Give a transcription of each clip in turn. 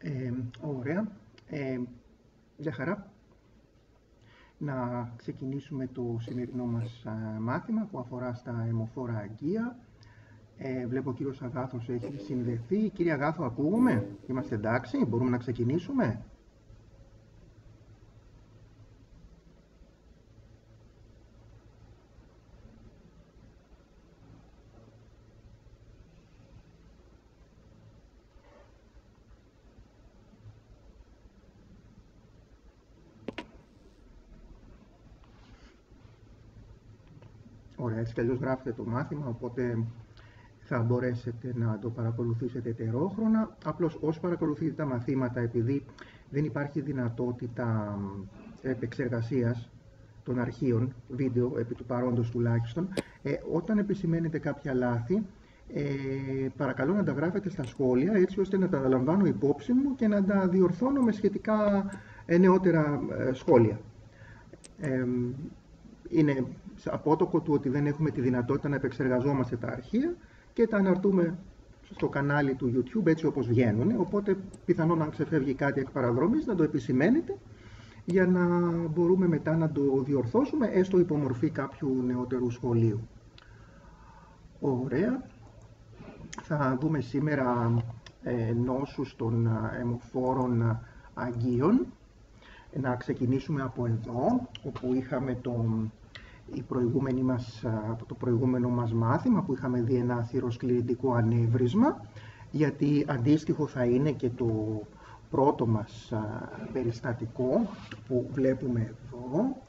Ωραία. Για χαρά. Να ξεκινήσουμε το σημερινό μας μάθημα που αφορά στα αιμοφόρα αγκία. Βλέπω ο κύριος Αγάθος έχει συνδεθεί. Κύριε Αγάθο, ακούγουμε? Είμαστε εντάξει? Μπορούμε να ξεκινήσουμε? Ωραία, έτσι κι αλλιώς γράφετε το μάθημα, οπότε θα μπορέσετε να το παρακολουθήσετε ετερόχρονα. Απλώς όσοι παρακολουθείτε τα μαθήματα, επειδή δεν υπάρχει δυνατότητα επεξεργασίας των αρχείων, βίντεο, επί του παρόντος τουλάχιστον, όταν επισημαίνετε κάποια λάθη, παρακαλώ να τα γράφετε στα σχόλια, έτσι ώστε να τα λαμβάνω υπόψη μου και να τα διορθώνω με σχετικά νεότερα σχόλια. Είναι απότοκο του ότι δεν έχουμε τη δυνατότητα να επεξεργαζόμαστε τα αρχεία και τα αναρτούμε στο κανάλι του YouTube έτσι όπως βγαίνουν, οπότε πιθανόν αν ξεφεύγει κάτι εκ παραδρομής να το επισημαίνετε για να μπορούμε μετά να το διορθώσουμε έστω υπό μορφή κάποιου νεότερου σχολείου. Ωραία. Θα δούμε σήμερα νόσους των αιμοφόρων αγκίων. Να ξεκινήσουμε από εδώ, όπου είχαμε το προηγούμενο μας μάθημα, που είχαμε δει ένα θυροσκληρητικό ανέβρισμα, γιατί αντίστοιχο θα είναι και το πρώτο μας περιστατικό που βλέπουμε εδώ.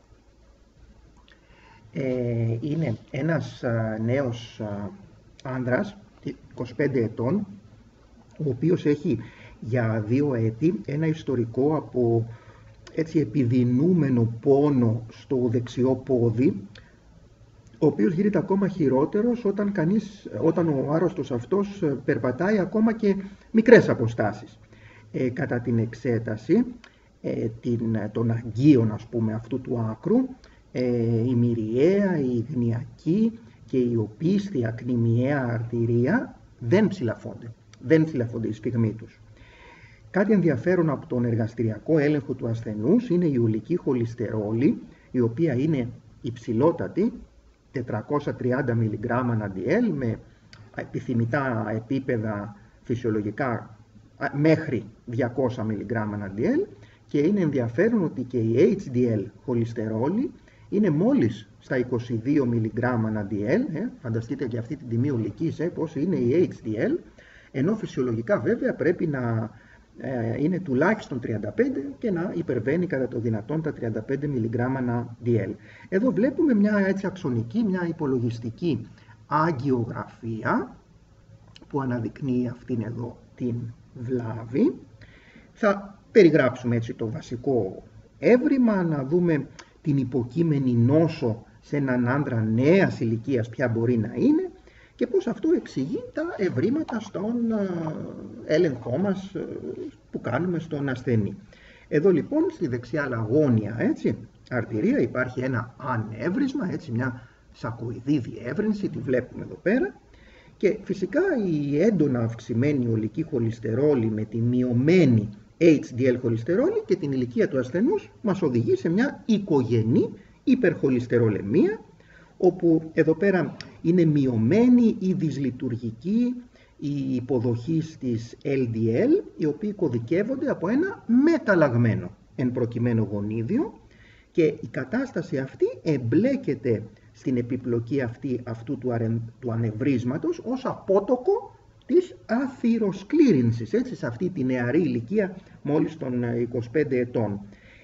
Είναι ένας νέος άνδρας, 25 ετών, ο οποίος έχει για 2 έτη ένα ιστορικό από έτσι επιδεινούμενο πόνο στο δεξιό πόδι, ο οποίος γίνεται ακόμα χειρότερος όταν ο άρρωστος αυτός περπατάει ακόμα και μικρές αποστάσεις. Κατά την εξέταση των αγκίων, ας πούμε, αυτού του άκρου, η μυριαία, η γνιακή και η οπίσθια κνημιαία αρτηρία δεν ψηλαφώνται οι σφιγμοί τους. Κάτι ενδιαφέρον από τον εργαστηριακό έλεγχο του ασθενούς είναι η ουλική χολυστερόλη, η οποία είναι υψηλότατη, 430 mg/dl, με επιθυμητά επίπεδα φυσιολογικά μέχρι 200 mg/dl, και είναι ενδιαφέρον ότι και η HDL χολυστερόλη είναι μόλις στα 22 mg/dl, φανταστείτε και αυτή την τιμή ουλικής πώς είναι η HDL, ενώ φυσιολογικά βέβαια πρέπει να είναι τουλάχιστον 35 και να υπερβαίνει κατά το δυνατόν τα 35 mg/dl. Εδώ βλέπουμε μια έτσι αξονική, μια υπολογιστική αγγιογραφία που αναδεικνύει αυτήν εδώ την βλάβη. Θα περιγράψουμε έτσι το βασικό έβριμα, να δούμε την υποκείμενη νόσο σε έναν άντρα νέας ηλικίας ποια μπορεί να είναι και πώς αυτό εξηγεί τα ευρήματα στον έλεγχό μας που κάνουμε στον ασθενή. Εδώ λοιπόν στη δεξιά λαγόνια αρτηρία υπάρχει ένα ανέβρισμα, μια σακοειδή διεύρυνση, τη βλέπουμε εδώ πέρα, και φυσικά η έντονα αυξημένη ουλική χολυστερόλη με τη μειωμένη HDL χολυστερόλη και την ηλικία του ασθενούς μας οδηγεί σε μια οικογενή υπερχολυστερολεμία, όπου εδώ πέρα είναι μειωμένη ή δυσλειτουργική η υποδοχή της LDL, οι οποίοι κωδικεύονται από ένα μεταλλαγμένο εν προκειμένου γονίδιο, και η κατάσταση αυτή εμπλέκεται στην επιπλοκή αυτού του ανευρίσματος ως απότοκο της αθυροσκλήρινσης, σε αυτή τη νεαρή ηλικία μόλις των 25 ετών.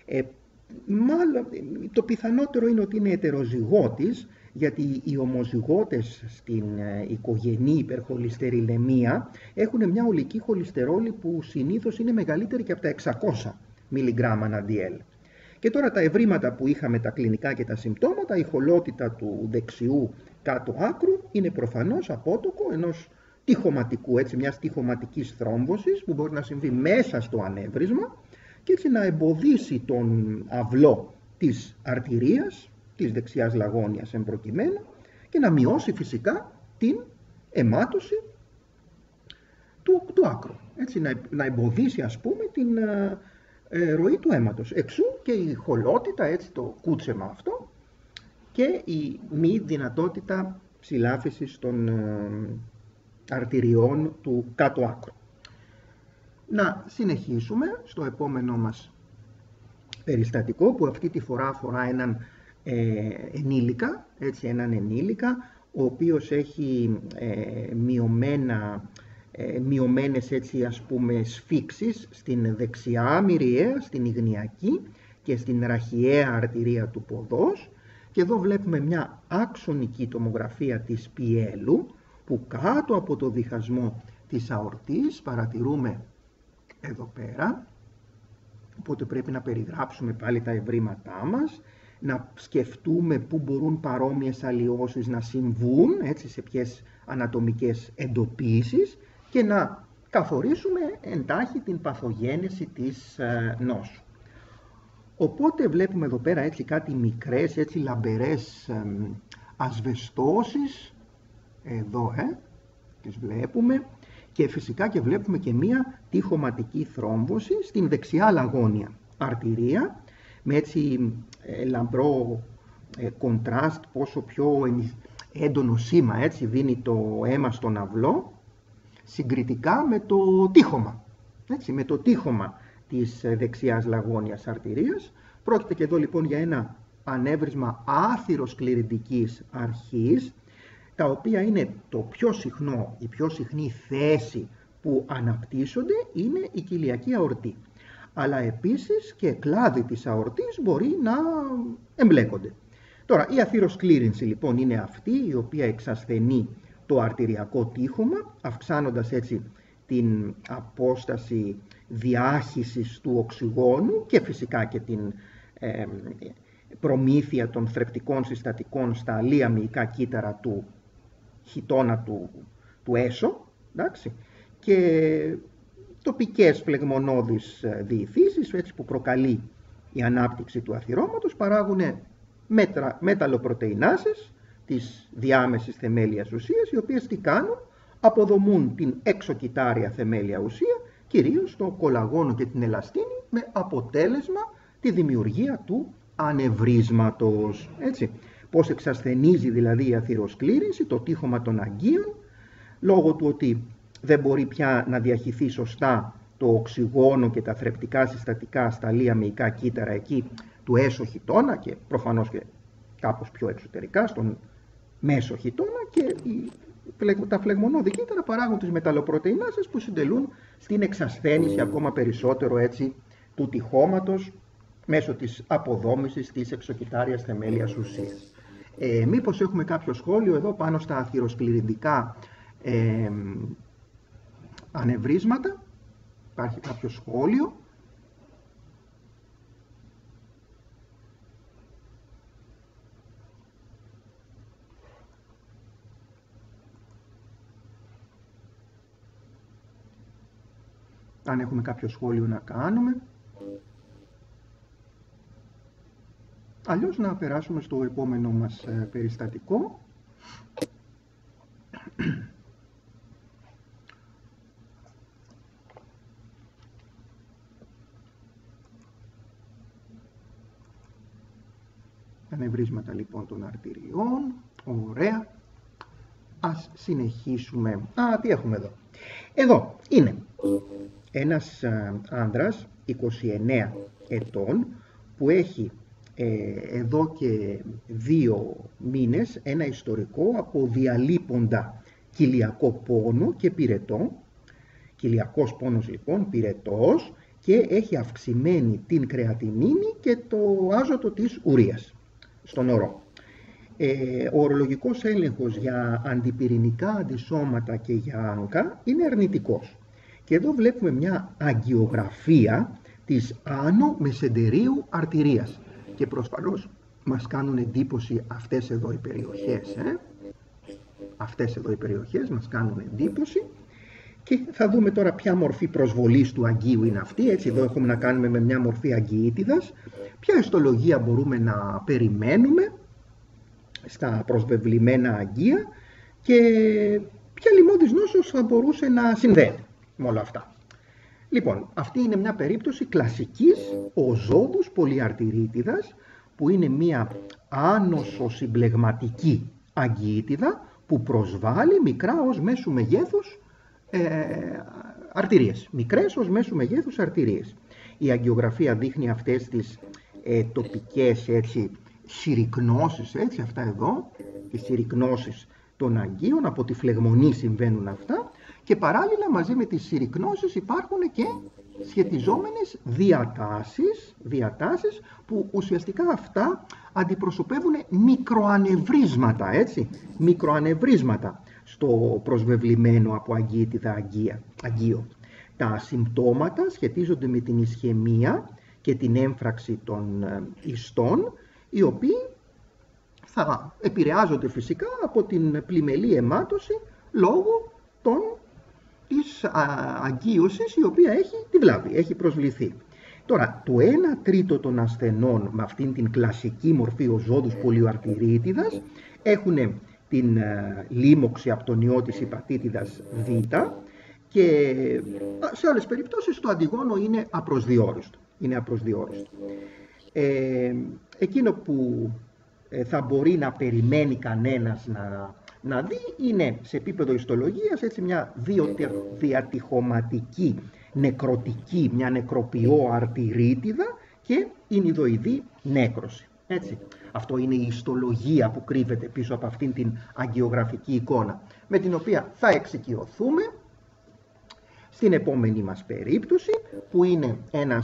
Μάλλον το πιθανότερο είναι ότι είναι ετεροζυγότης, γιατί οι ομοζυγότες στην οικογενή υπερχολυστερηλεμία έχουν μια ουλική χολυστερόλη που συνήθως είναι μεγαλύτερη και από τα 600 mg/dl. Και τώρα τα ευρήματα που είχαμε, τα κλινικά και τα συμπτώματα, η χολότητα του δεξιού κάτω άκρου είναι προφανώς απότοκο ενός τυχωματικού, μιας τυχωματικής θρόμβωσης που μπορεί να συμβεί μέσα στο ανέβρισμα και έτσι να εμποδίσει τον αυλό της αρτηρίας, της δεξιάς λαγόνιας εν προκειμένου, και να μειώσει φυσικά την αιμάτωση του άκρου. Έτσι, να εμποδίσει, ας πούμε, την ροή του αίματος. Εξού και η χολότητα, έτσι, το κούτσεμα αυτό, και η μη δυνατότητα ψηλάφισης των αρτηριών του κάτω άκρου. Να συνεχίσουμε στο επόμενο μας περιστατικό, που αυτή τη φορά αφορά έναν ενήλικα, έτσι, έναν ενήλικα, ο οποίος έχει μειωμένες, έτσι, ας πούμε, σφίξεις στην δεξιά μυριαία, στην ιγνιακή και στην ραχιαία αρτηρία του ποδός. Και εδώ βλέπουμε μια άξονική τομογραφία της πιέλου, που κάτω από το διχασμό της αορτής παρατηρούμε εδώ πέρα. Οπότε πρέπει να περιγράψουμε πάλι τα ευρήματά μας, να σκεφτούμε πού μπορούν παρόμοιες αλλοιώσεις να συμβούν, έτσι, σε ποιες ανατομικές εντοπίσεις, και να καθορίσουμε εντάχει την παθογένεση της νόσου. Οπότε βλέπουμε εδώ πέρα, έτσι, κάτι μικρές, έτσι, λαμπερές ασβεστώσεις, εδώ τις βλέπουμε, και φυσικά και βλέπουμε και μία τοιχωματική θρόμβωση στην δεξιά λαγόνια αρτηρία, με έτσι λαμπρό κοντράστ, πόσο πιο έντονο σήμα, έτσι, δίνει το αίμα στον αυλό, συγκριτικά με το τείχομα, έτσι, με το τείχομα της δεξιάς λαγόνιας αρτηρίας. Πρόκειται και εδώ λοιπόν για ένα ανέβρισμα άθυροσκληρητικής αρχής, τα οποία είναι το πιο συχνό, η πιο συχνή θέση που αναπτύσσονται είναι η κοιλιακή αορτή. Αλλά επίσης και κλάδοι της αορτής μπορεί να εμπλέκονται. Τώρα, η αθυροσκλήρυνση λοιπόν είναι αυτή η οποία εξασθενεί το αρτηριακό τείχομα, αυξάνοντας έτσι την απόσταση διάχυσης του οξυγόνου και φυσικά και την προμήθεια των θρεπτικών συστατικών στα αλία μυϊκά κύτταρα του χιτώνα του έσω, εντάξει, και τοπικές φλεγμονώδεις διηθήσεις, έτσι, που προκαλεί η ανάπτυξη του αθυρώματος, παράγουν μεταλλοπρωτεϊνάσεις της διάμεσης θεμέλιας ουσίας, οι οποίες τι κάνουν? Αποδομούν την εξωκυτάρια θεμέλια ουσία, κυρίως το κολαγόνο και την ελαστίνη, με αποτέλεσμα τη δημιουργία του ανεβρίσματος. Έτσι. Πώς εξασθενίζει δηλαδή η αθυροσκλήρυνση, το τείχομα των αγκίων, λόγω του ότι δεν μπορεί πια να διαχυθεί σωστά το οξυγόνο και τα θρεπτικά συστατικά στα αλία μυϊκά κύτταρα εκεί του έσω χιτώνα, και προφανώς και κάπως πιο εξωτερικά στον μέσο χιτώνα, και τα φλεγμονώδη κύτταρα παράγουν τις μεταλλοπρωτεϊνάσεις που συντελούν στην εξασθένηση ακόμα περισσότερο, έτσι, του τυχώματος μέσω της αποδόμησης της εξωκυτάριας θεμέλιας ουσίας. Μήπως έχουμε κάποιο σχόλιο εδώ πάνω στα αθυροσκληρυντικά ανεβρίσματα? Υπάρχει κάποιο σχόλιο? Αν έχουμε κάποιο σχόλιο να κάνουμε. Αλλιώς να περάσουμε στο επόμενο μας περιστατικό. Ανεβρίσματα λοιπόν των αρτηριών. Ωραία. Ας συνεχίσουμε. Τι έχουμε εδώ? Εδώ είναι ένας άνδρας 29 ετών που έχει εδώ και 2 μήνες ένα ιστορικό από διαλείποντα κοιλιακό πόνο και πυρετό. Κοιλιακός πόνος λοιπόν, πυρετός, και έχει αυξημένη την κρεατινίνη και το άζωτο της ουρίας στον ορό. Ο ορολογικός έλεγχος για αντιπυρηνικά αντισώματα και για άγκα είναι αρνητικός. Και εδώ βλέπουμε μια αγκιογραφία της άνω μεσεντερίου αρτηρίας. Και προφανώς μας κάνουν εντύπωση αυτές εδώ οι περιοχές. Αυτές εδώ οι περιοχές μας κάνουν εντύπωση. Και θα δούμε τώρα ποια μορφή προσβολής του αγκίου είναι αυτή. Έτσι, εδώ έχουμε να κάνουμε με μια μορφή αγκιήτιδας. Ποια ιστολογία μπορούμε να περιμένουμε στα προσβεβλημένα αγκία και ποια λοιμώδης νόσος θα μπορούσε να συνδέεται. με όλα αυτά. Λοιπόν, αυτή είναι μια περίπτωση κλασικής οζόντους πολυαρτηρίτιδας, που είναι μια άνοσο-συμπλεγματική αγκιήτιδα που προσβάλλει μικρά ως μέσου μεγέθους αρτηρίες. Μικρές ως μέσου μεγέθους αρτηρίες. Η αγγιογραφία δείχνει αυτές τις τοπικές συρρικνώσεις, αυτά εδώ, οι συρρικνώσεις των αγκίων, από τη φλεγμονή συμβαίνουν αυτά, και παράλληλα μαζί με τις συρρικνώσεις υπάρχουν και σχετιζόμενες διατάσεις που ουσιαστικά αυτά αντιπροσωπεύουν μικροανευρίσματα, μικροανευρίσματα στο προσβεβλημένο από αγκιήτιδα αγκείο. Τα συμπτώματα σχετίζονται με την ισχαιμία και την έμφραξη των ιστών, οι οποίοι θα επηρεάζονται φυσικά από την πλημελή αιμάτωση λόγω της αγκίωσης, η οποία έχει τη βλάβη, έχει προσβληθεί. Τώρα, το 1 τρίτο των ασθενών με αυτήν την κλασική μορφή οζόντους πολυαρτηρίτιδας έχουν την λίμωξη από τον ιό της υπατήτιδας Β, και σε άλλες περιπτώσεις το αντιγόνο είναι απροσδιόριστο. Εκείνο που θα μπορεί να περιμένει κανένας να δει είναι σε επίπεδο ιστολογίας μια διατυχωματική νεκρωτική, μια νεκροποιό αρτηρίτιδα και ινιδοειδή νέκρωση. Αυτό είναι η ιστολογία που κρύβεται πίσω από αυτήν την αγκιογραφική εικόνα, με την οποία θα εξοικειωθούμε στην επόμενη μας περίπτωση, που είναι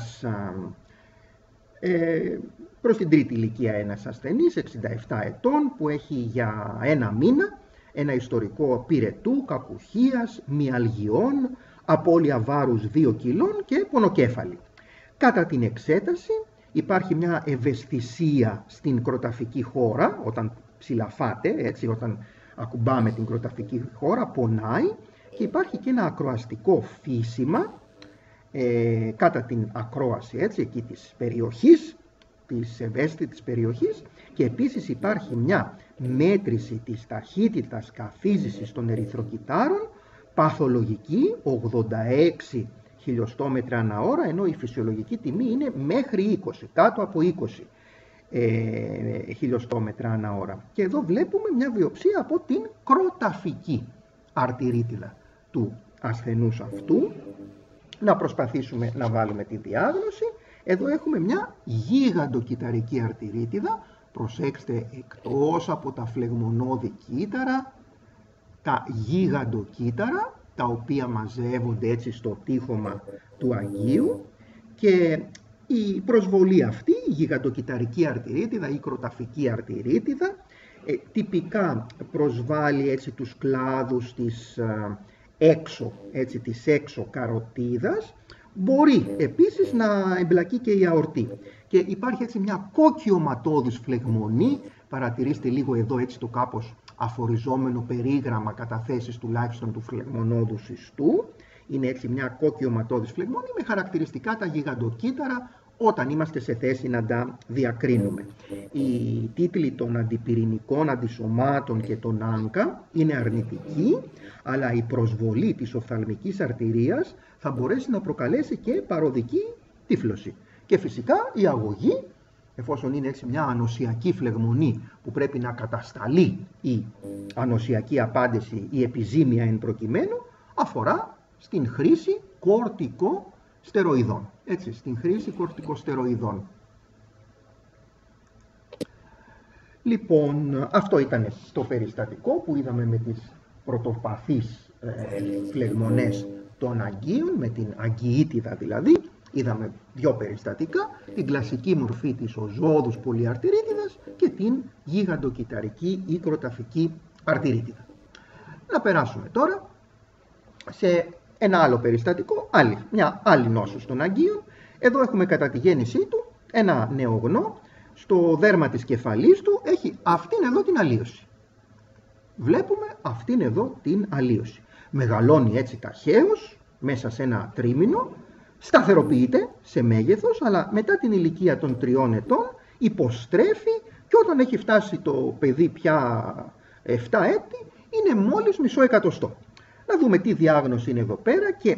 προς την τρίτη ηλικία ένας ασθενής, 67 ετών, που έχει για 1 μήνα ένα ιστορικό πυρετού, κακουχίας, μυαλγιών, απώλεια βάρους 2 κιλών και πονοκέφαλη. Κατά την εξέταση υπάρχει μια ευαισθησία στην κροταφική χώρα, όταν ψηλαφάτε, όταν ακουμπάμε την κροταφική χώρα, πονάει, και υπάρχει και ένα ακροαστικό φύσιμα κατά την ακρόαση εκεί της περιοχής, της ευαίσθητης περιοχής, και επίσης υπάρχει μια μέτρηση της ταχύτητας καθίζησης των ερυθροκυτάρων, παθολογική 86 χιλιοστόμετρα ανά ώρα, ενώ η φυσιολογική τιμή είναι μέχρι 20, κάτω από 20 χιλιοστόμετρα ανά ώρα. Και εδώ βλέπουμε μια βιοψία από την κροταφική αρτηρίτιδα του ασθενούς αυτού. Να προσπαθήσουμε να βάλουμε τη διάγνωση. Εδώ έχουμε μια γίγαντοκυταρική αρτηρίτιδα. Προσέξτε, εκτός από τα φλεγμονώδη κύτταρα, τα γίγαντοκύτταρα, τα οποία μαζεύονται στο τείχομα του αγκίου, και η προσβολή αυτή, η γιγαντοκυταρική αρτηρίτιδα ή κροταφική αρτηρίτιδα, τυπικά προσβάλλει τους κλάδους της έξω καροτίδας. Μπορεί επίσης να εμπλακεί και η αορτή. Και υπάρχει μια κόκκιο-ματώδης φλεγμονή. Παρατηρήστε λίγο εδώ το κάπως αφοριζόμενο περίγραμμα καταθέσεις τουλάχιστον του φλεγμονώδους ιστού. Είναι μια κόκκιο-ματώδης φλεγμονή με χαρακτηριστικά τα γιγαντοκύτταρα, όταν είμαστε σε θέση να τα διακρίνουμε. Οι τίτλοι των αντιπυρηνικών αντισωμάτων και των άνκα είναι αρνητικοί, αλλά η προσβολή της οφθαλμικής αρτηρίας θα μπορέσει να προκαλέσει και παροδική τύφλωση. Και φυσικά η αγωγή, εφόσον είναι μια ανοσιακή φλεγμονή που πρέπει να κατασταλεί η ανοσιακή απάντηση, η επιζήμια εν προκειμένου, αφορά στην χρήση κορτικοστεροειδών. Στην χρήση κορτικοστεροειδών. Λοιπόν, αυτό ήταν το περιστατικό που είδαμε με τις πρωτοπαθείς φλεγμονές των αγκίων, με την αγκιήτιδα δηλαδή. Είδαμε 2 περιστατικά, την κλασική μορφή της οζόντους πολυαρτηρίτιδας και την γιγαντοκυταρική ή κροταφική αρτηρίτιδα. Να περάσουμε τώρα σε ένα άλλο περιστατικό, μια άλλη νόσος των αγκίων. Εδώ έχουμε κατά τη γέννησή του ένα νεογνώ, στο δέρμα της κεφαλής του έχει αυτήν εδώ την αλλίωση. Βλέπουμε αυτήν εδώ την αλλίωση. Μεγαλώνει ταχαίως μέσα σε ένα τρίμηνο, σταθεροποιείται σε μέγεθος, αλλά μετά την ηλικία των 3 ετών υποστρέφει, και όταν έχει φτάσει το παιδί πια 7 έτη, είναι μόλις μισό εκατοστό. Να δούμε τι διάγνωση είναι εδώ πέρα, και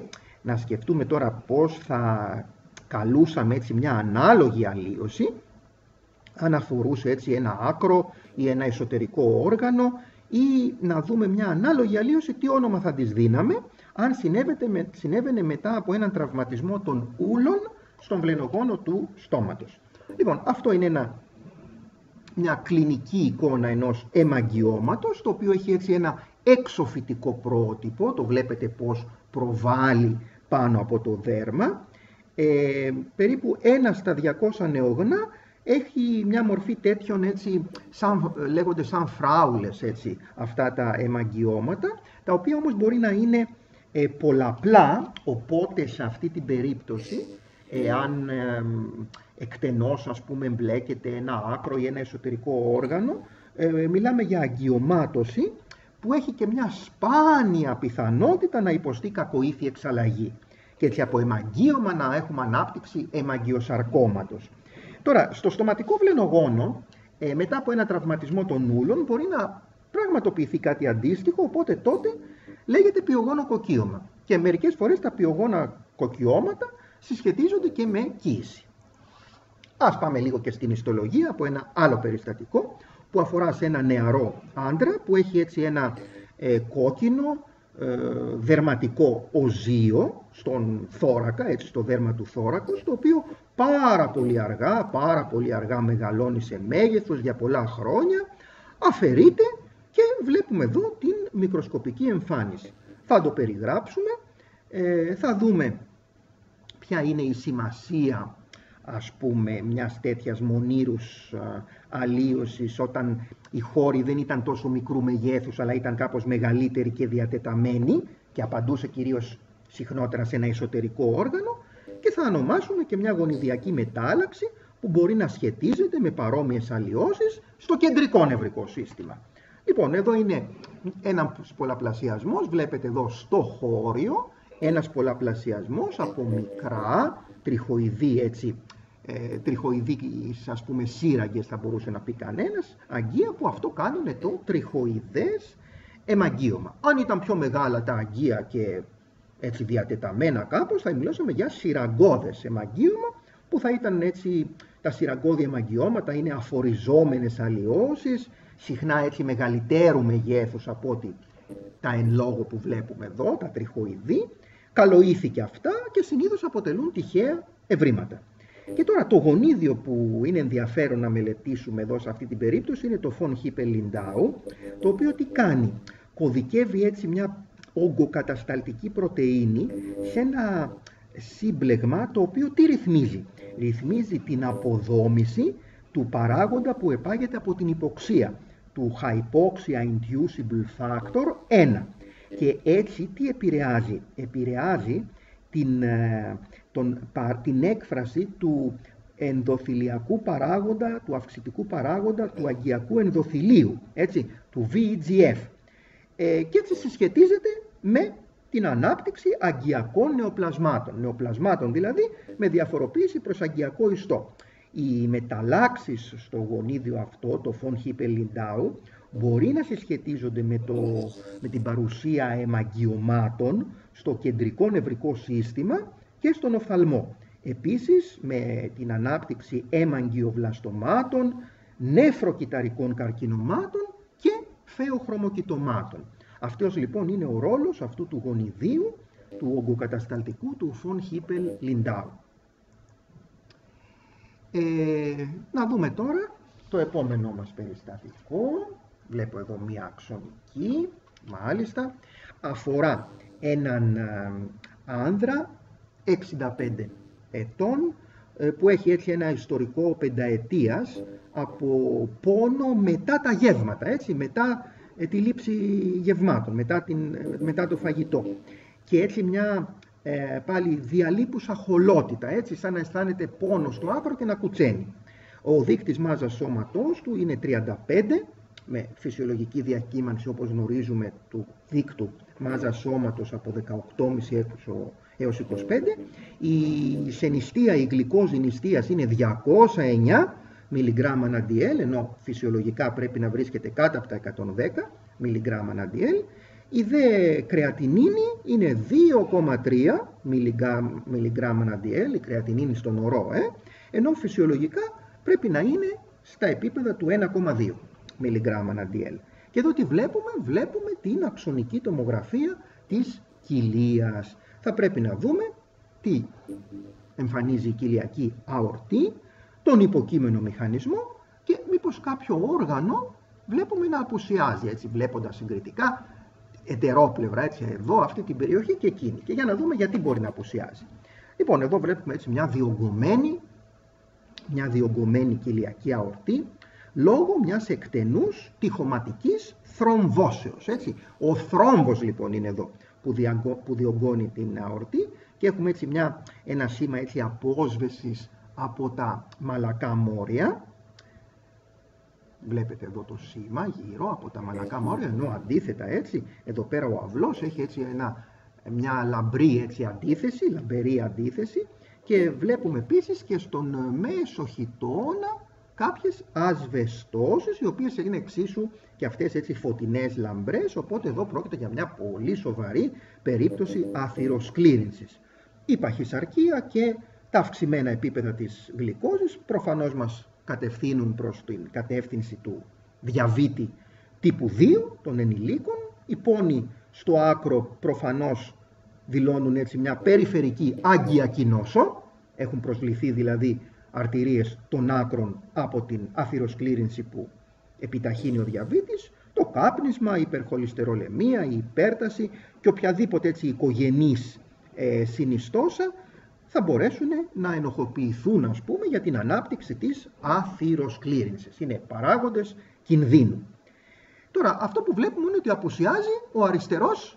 να σκεφτούμε τώρα πώς θα καλούσαμε έτσι μια ανάλογη αλλίωση, αν αφορούσε έτσι ένα άκρο ή ένα εσωτερικό όργανο, ή να δούμε μια ανάλογη αλλίωση, τι όνομα θα της δίναμε, αν συνέβαινε μετά από έναν τραυματισμό των ούλων στον βλενογόνο του στόματος. Λοιπόν, αυτό είναι μια κλινική εικόνα ενός αιμαγγιώματος, το οποίο έχει έτσι ένα εξωφυτικό πρότυπο, το βλέπετε πώς προβάλλει πάνω από το δέρμα. Περίπου 1 στα 200 νεογνά έχει μια μορφή τέτοιων, έτσι, λέγονται σαν φράουλες, έτσι, αυτά τα αιμαγγιώματα, τα οποία όμως μπορεί να είναι πολλαπλά, οπότε σε αυτή την περίπτωση, εάν εκτενώς, ας πούμε, εμπλέκεται ένα άκρο ή ένα εσωτερικό όργανο, μιλάμε για αγκιωμάτωση που έχει και μια σπάνια πιθανότητα να υποστεί κακοήθη εξαλλαγή. Και έτσι από αιμαγγίωμα να έχουμε ανάπτυξη αιμαγγιοσαρκώματος. Τώρα, στο στοματικό βλενογόνο, μετά από ένα τραυματισμό των ούλων, μπορεί να πραγματοποιηθεί κάτι αντίστοιχο, οπότε τότε λέγεται πιογόνο κοκκίωμα. Και μερικές φορές τα πιογόνα κοκκιώματα συσχετίζονται και με κύηση. Ας πάμε λίγο και στην ιστολογία από ένα άλλο περιστατικό που αφορά σε ένα νεαρό άντρα που έχει έτσι ένα κόκκινο δερματικό οζείο στον θώρακα, έτσι στο δέρμα του θώρακος, το οποίο πάρα πολύ αργά μεγαλώνει σε μέγεθος για πολλά χρόνια, αφαιρείται και βλέπουμε εδώ την μικροσκοπική εμφάνιση. Θα το περιγράψουμε, θα δούμε ποια είναι η σημασία, ας πούμε, μιας τέτοιας μονήρους αλλίωσης, όταν οι χώροι δεν ήταν τόσο μικρού μεγέθους, αλλά ήταν κάπως μεγαλύτεροι και διατεταμένοι και απαντούσε κυρίως συχνότερα σε ένα εσωτερικό όργανο, και θα ονομάσουμε και μια γονιδιακή μετάλλαξη που μπορεί να σχετίζεται με παρόμοιες αλλοιώσεις στο κεντρικό νευρικό σύστημα. Λοιπόν, εδώ είναι ένας πολλαπλασιασμός, βλέπετε εδώ στο χώριο, ένας πολλαπλασιασμός από μικρά τριχοειδή, έτσι, τριχοειδείς, ας πούμε, σύραγγες θα μπορούσε να πει κανένας, αγγεία που αυτό κάνουν το τριχοειδές αιμαγγίωμα. Αν ήταν πιο μεγάλα τα αγγεία και έτσι διατεταμένα κάπως, θα μιλούσαμε για σειραγκώδες αιμαγγίωμα, που θα ήταν έτσι, τα σειραγκώδη αιμαγγιώματα είναι αφοριζόμενες αλλοιώσεις, συχνά έτσι μεγαλύτερου μεγέθους από ότι τα εν λόγω που βλέπουμε εδώ, τα τριχοειδή, καλοήθη και αυτά και συνήθως αποτελούν τυχαία ευρήματα. Και τώρα το γονίδιο που είναι ενδιαφέρον να μελετήσουμε εδώ σε αυτή την περίπτωση είναι το von Hippel-Lindau, το οποίο τι κάνει? Κωδικεύει έτσι μια ογκοκατασταλτική πρωτεΐνη σε ένα σύμπλεγμα το οποίο τι ρυθμίζει? Ρυθμίζει την αποδόμηση του παράγοντα που επάγεται από την υποξία, του Hypoxia Inducible Factor 1. Και έτσι τι επηρεάζει? Επηρεάζει την έκφραση του ενδοθυλιακού παράγοντα, του αυξητικού παράγοντα του αγκιακού ενδοθυλίου, έτσι, του VEGF. Και έτσι συσχετίζεται με την ανάπτυξη αγκιακών νεοπλασμάτων δηλαδή με διαφοροποίηση προς αγκιακό ιστό. Οι μεταλλάξεις στο γονίδιο αυτό, το von Hippel-Lindau, μπορεί να συσχετίζονται με την παρουσία αιμαγγιωμάτων στο κεντρικό νευρικό σύστημα και στον οφθαλμό. Επίσης με την ανάπτυξη αιμαγγιοβλαστομάτων, νεφροκυταρικών καρκινομάτων και φεοχρωμοκυτομάτων. Αυτός λοιπόν είναι ο ρόλος αυτού του γονιδίου, του ογκοκατασταλτικού, του von Hippel-Lindau. Να δούμε τώρα το επόμενό μας περιστατικό. Βλέπω εδώ μία αξονική, μάλιστα. Αφορά έναν άνδρα 65 ετών που έχει έτσι ένα ιστορικό πενταετίας από πόνο μετά τα γεύματα, έτσι, μετά τη λήψη γευμάτων, μετά το φαγητό. Και έτσι μια πάλι διαλείπουσα χολότητα, έτσι, σαν να αισθάνεται πόνο στο άκρο και να κουτσένει. Ο δείκτης μάζας σώματός του είναι 35, με φυσιολογική διακύμανση όπως γνωρίζουμε του δείκτου μάζας σώματος από 18,5 έως 25. Η σενιστεία, η γλυκόζη νηστείας είναι 209 mg/dl, ενώ φυσιολογικά πρέπει να βρίσκεται κάτω από τα 110 mg/dl. Η δε κρεατινίνη είναι 2,3 μιλιγκράμμ ανά DL, η κρεατινίνη στον ορό, ενώ φυσιολογικά πρέπει να είναι στα επίπεδα του 1,2 μιλιγκράμμ ανά DL. Και εδώ τι βλέπουμε την αξονική τομογραφία της κοιλίας. Θα πρέπει να δούμε τι εμφανίζει η κοιλιακή αορτή, τον υποκείμενο μηχανισμό και μήπως κάποιο όργανο βλέπουμε να απουσιάζει, έτσι, βλέποντας συγκριτικά ετερόπλευρα, έτσι, εδώ αυτή την περιοχή και εκείνη. Και για να δούμε γιατί μπορεί να απουσιάζει. Λοιπόν, εδώ βλέπουμε έτσι μια διωγγωμένη κοιλιακή αορτή λόγω μιας εκτενούς τοιχωματικής θρομβώσεως. Έτσι. Ο θρόμβος λοιπόν είναι εδώ που διωγγώνει την αορτή και έχουμε έτσι ένα σήμα έτσι απόσβεσης από τα μαλακά μόρια. Βλέπετε εδώ το σήμα γύρω από τα μαλακά μόρια, ενώ αντίθετα έτσι, εδώ πέρα ο αυλός έχει έτσι μια λαμπρή λαμπερή αντίθεση και βλέπουμε επίσης και στον μέσο χιτώνα κάποιες ασβεστώσεις, οι οποίες είναι εξίσου και αυτές έτσι φωτεινές λαμπρές, οπότε εδώ πρόκειται για μια πολύ σοβαρή περίπτωση αθυροσκλήρινσης. Η παχυσαρκία και τα αυξημένα επίπεδα της γλυκόζης προφανώς μας κατευθύνουν προς την κατεύθυνση του διαβήτη τύπου 2 των ενηλίκων. Οι πόνοι στο άκρο προφανώς δηλώνουν έτσι μια περιφερική άγκιακη νόσο, έχουν προσληφθεί δηλαδή αρτηρίες των άκρων από την αθυροσκλήρινση που επιταχύνει ο διαβήτης, το κάπνισμα, η υπερχολυστερολεμία, η υπέρταση και οποιαδήποτε έτσι οικογενής συνιστόσα θα μπορέσουν να ενοχοποιηθούν, ας πούμε, για την ανάπτυξη της αθυροσκλήρινσης. Είναι παράγοντες κινδύνου. Τώρα, αυτό που βλέπουμε είναι ότι απουσιάζει ο αριστερός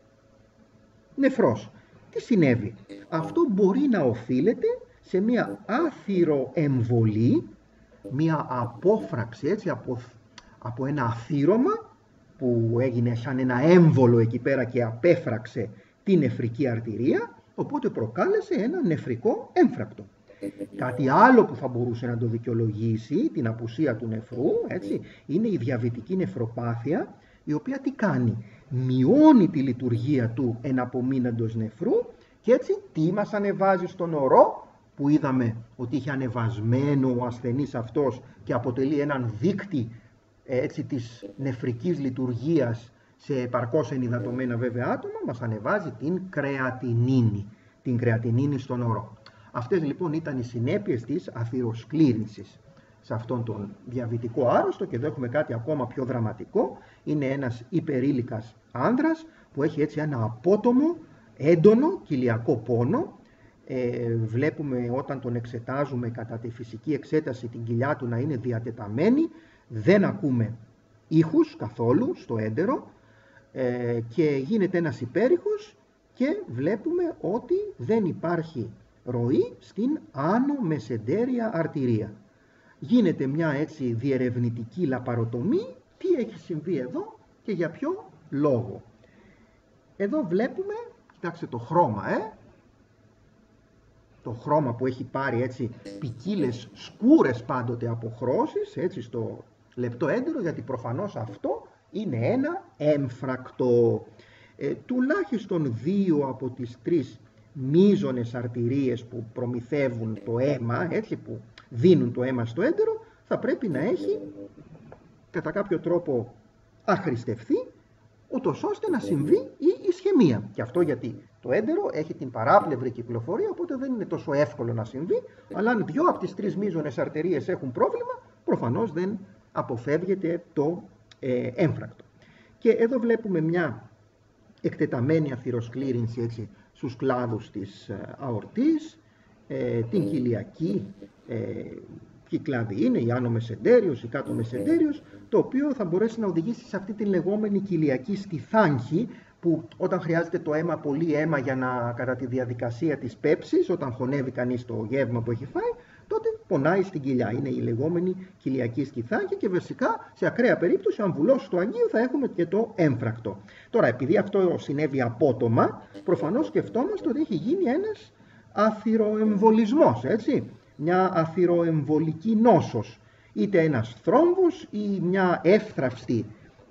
νεφρός. Τι συνέβη? Αυτό μπορεί να οφείλεται σε μια αθυροεμβολή, μια απόφραξη έτσι, από ένα αθύρωμα που έγινε σαν ένα έμβολο εκεί πέρα και απέφραξε την νεφρική αρτηρία, οπότε προκάλεσε ένα νεφρικό έμφρακτο. Κάτι άλλο που θα μπορούσε να το δικαιολογήσει την απουσία του νεφρού, έτσι, είναι η διαβητική νεφροπάθεια, η οποία τι κάνει? Μειώνει τη λειτουργία του εναπομείναντος νεφρού και έτσι τι μας ανεβάζει στον ορό, που είδαμε ότι είχε ανεβασμένο ο ασθενής αυτός και αποτελεί έναν δείκτη έτσι, της νεφρικής λειτουργίας σε επαρκώς ενυδατωμένα βέβαια άτομα, μας ανεβάζει την κρεατινίνη στον ορό. Αυτές λοιπόν ήταν οι συνέπειες της αθυροσκλήρινσης σε αυτόν τον διαβητικό άρρωστο. Και εδώ έχουμε κάτι ακόμα πιο δραματικό. Είναι ένας υπερήλικας άνδρας που έχει έτσι ένα απότομο, έντονο κοιλιακό πόνο. Βλέπουμε όταν τον εξετάζουμε κατά τη φυσική εξέταση την κοιλιά του να είναι διατεταμένη, δεν ακούμε ήχους καθόλου στο έντερο και γίνεται ένας υπέρηχος και βλέπουμε ότι δεν υπάρχει ροή στην άνω μεσεντέρια αρτηρία. Γίνεται μια έτσι διερευνητική λαπαρωτομή. Τι έχει συμβεί εδώ και για ποιο λόγο? Εδώ βλέπουμε, κοιτάξτε το χρώμα, το χρώμα που έχει πάρει έτσι ποικίλες σκούρες πάντοτε αποχρώσεις έτσι στο λεπτό έντερο, γιατί προφανώς αυτό είναι ένα έμφρακτο. Τουλάχιστον 2 από τις 3 μείζονες αρτηρίες που προμηθεύουν το αίμα, έτσι, που δίνουν το αίμα στο έντερο, θα πρέπει να έχει κατά κάποιο τρόπο αχρηστευθεί, ούτως ώστε να συμβεί η ισχαιμία. Και αυτό γιατί το έντερο έχει την παράπλευρη κυκλοφορία, οπότε δεν είναι τόσο εύκολο να συμβεί, αλλά αν 2 από τις 3 μείζονες αρτηρίες έχουν πρόβλημα, προφανώς δεν αποφεύγεται το έμφρακτο. Και εδώ βλέπουμε μια εκτεταμένη αθυροσκλήρινση έτσι, στους κλάδους της αορτής, την κοιλιακή, ποιοι κλάδοι είναι, η άνω μεσεντέριος, η κάτω μεσεντέριος, το οποίο θα μπορέσει να οδηγήσει σε αυτή την λεγόμενη κοιλιακή στιθάγχη, που όταν χρειάζεται το αίμα, πολύ αίμα κατά τη διαδικασία της πέψης, όταν χωνεύει κανείς το γεύμα που έχει φάει, τότε πονάει στην κοιλιά. Είναι η λεγόμενη κοιλιακή στιθάγχη και βασικά σε ακραία περίπτωση, αν βουλώσει το αγγείο, θα έχουμε και το έμφρακτο. Τώρα, επειδή αυτό συνέβη απότομα, προφανώς σκεφτόμαστε ότι έχει γίνει ένας αθυροεμβολισμός, έτσι, μια αθυροεμβολική νόσος, είτε ένας θρόμβος ή μια εύθραυστη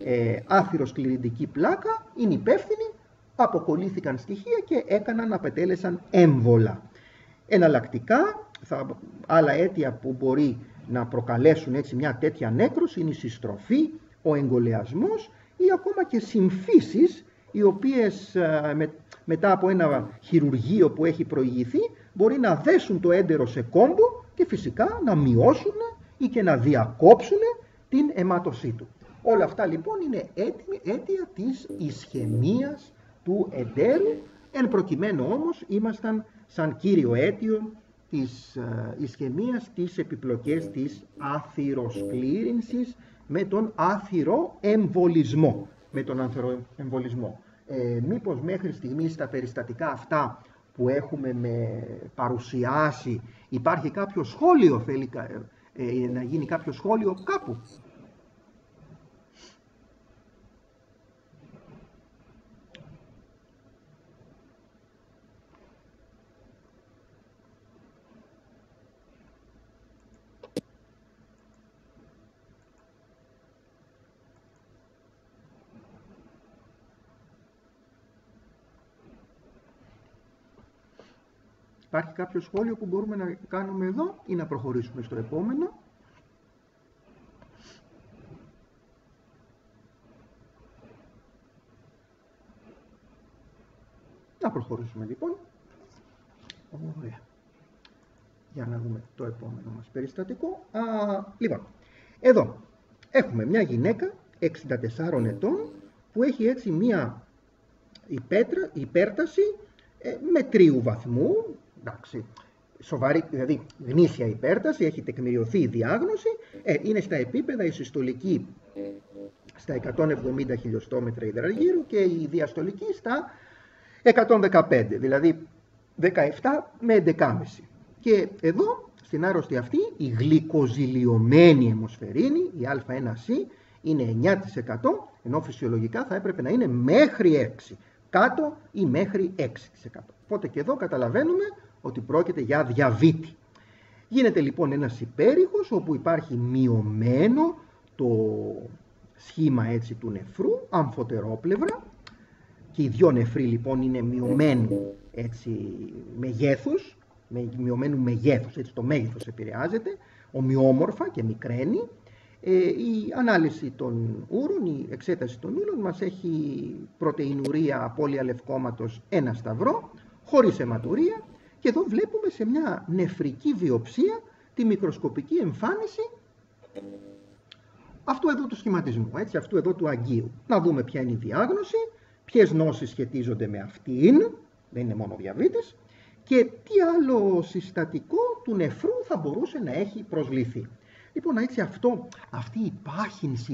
άθυροσκληρυντική πλάκα, είναι υπεύθυνοι, αποκολλήθηκαν στοιχεία και απετέλεσαν έμβολα. Εναλλακτικά, άλλα αίτια που μπορεί να προκαλέσουν έτσι μια τέτοια νέκρωση είναι η συστροφή, ο εγκολεασμός ή ακόμα και συμφύσεις, οι οποίες μετά από ένα χειρουργείο που έχει προηγηθεί μπορεί να δέσουν το έντερο σε κόμπο και φυσικά να μειώσουν ή και να διακόψουν την αιμάτωσή του. Όλα αυτά λοιπόν είναι αίτια της ισχαιμίας του εντέρου. Εν προκειμένου όμως ήμασταν σαν κύριο αίτιο της ισχαιμίας τις επιπλοκές της άθυροσκλήρυνσης με τον άθυροεμβολισμό. Μήπως μέχρι στιγμής τα περιστατικά αυτά που έχουμε παρουσιάσει υπάρχει κάποιο σχόλιο, θέλει να γίνει κάποιο σχόλιο κάπου? Υπάρχει κάποιο σχόλιο που μπορούμε να κάνουμε εδώ ή να προχωρήσουμε στο επόμενο? Να προχωρήσουμε λοιπόν. Ωραία. Για να δούμε το επόμενο μας περιστατικό. Λοιπόν, εδώ έχουμε μια γυναίκα 64 ετών που έχει έτσι μια υπέρταση μετρίου βαθμού. Εντάξει, σοβαρή, δηλαδή γνήσια υπέρταση, έχει τεκμηριωθεί η διάγνωση, είναι στα επίπεδα η συστολική στα 170 χιλιοστόμετρα υδραργύρου και η διαστολική στα 115, δηλαδή 17 με 11,5. Και εδώ, στην άρρωστη αυτή, η γλυκοζηλιωμένη αιμοσφαιρίνη, η Α1C, είναι 9%, ενώ φυσιολογικά θα έπρεπε να είναι μέχρι 6%, κάτω ή μέχρι 6%. Οπότε και εδώ καταλαβαίνουμε ότι πρόκειται για διαβήτη. Γίνεται λοιπόν ένας υπέρηχος όπου υπάρχει μειωμένο το σχήμα έτσι του νεφρού, αμφωτερόπλευρα, και οι δυο νεφροί λοιπόν είναι μειωμένου έτσι μεγέθους, μειωμένου μεγέθους, έτσι το μέγεθος επηρεάζεται, ομοιόμορφα και μικραίνει. Η ανάλυση των ούρων, η εξέταση των ούρων μας έχει πρωτεϊνουρία απώλεια λευκόματος 1 σταυρό, χωρίς αιματουρία, και εδώ βλέπουμε σε μια νεφρική βιοψία τη μικροσκοπική εμφάνιση αυτού εδώ του σχηματισμού, έτσι, αυτού εδώ του αγκίου. Να δούμε ποια είναι η διάγνωση, ποιες νόσεις σχετίζονται με αυτήν, δεν είναι μόνο διαβήτης, και τι άλλο συστατικό του νεφρού θα μπορούσε να έχει προσβληθεί. Λοιπόν, έτσι αυτή η πάχυνση,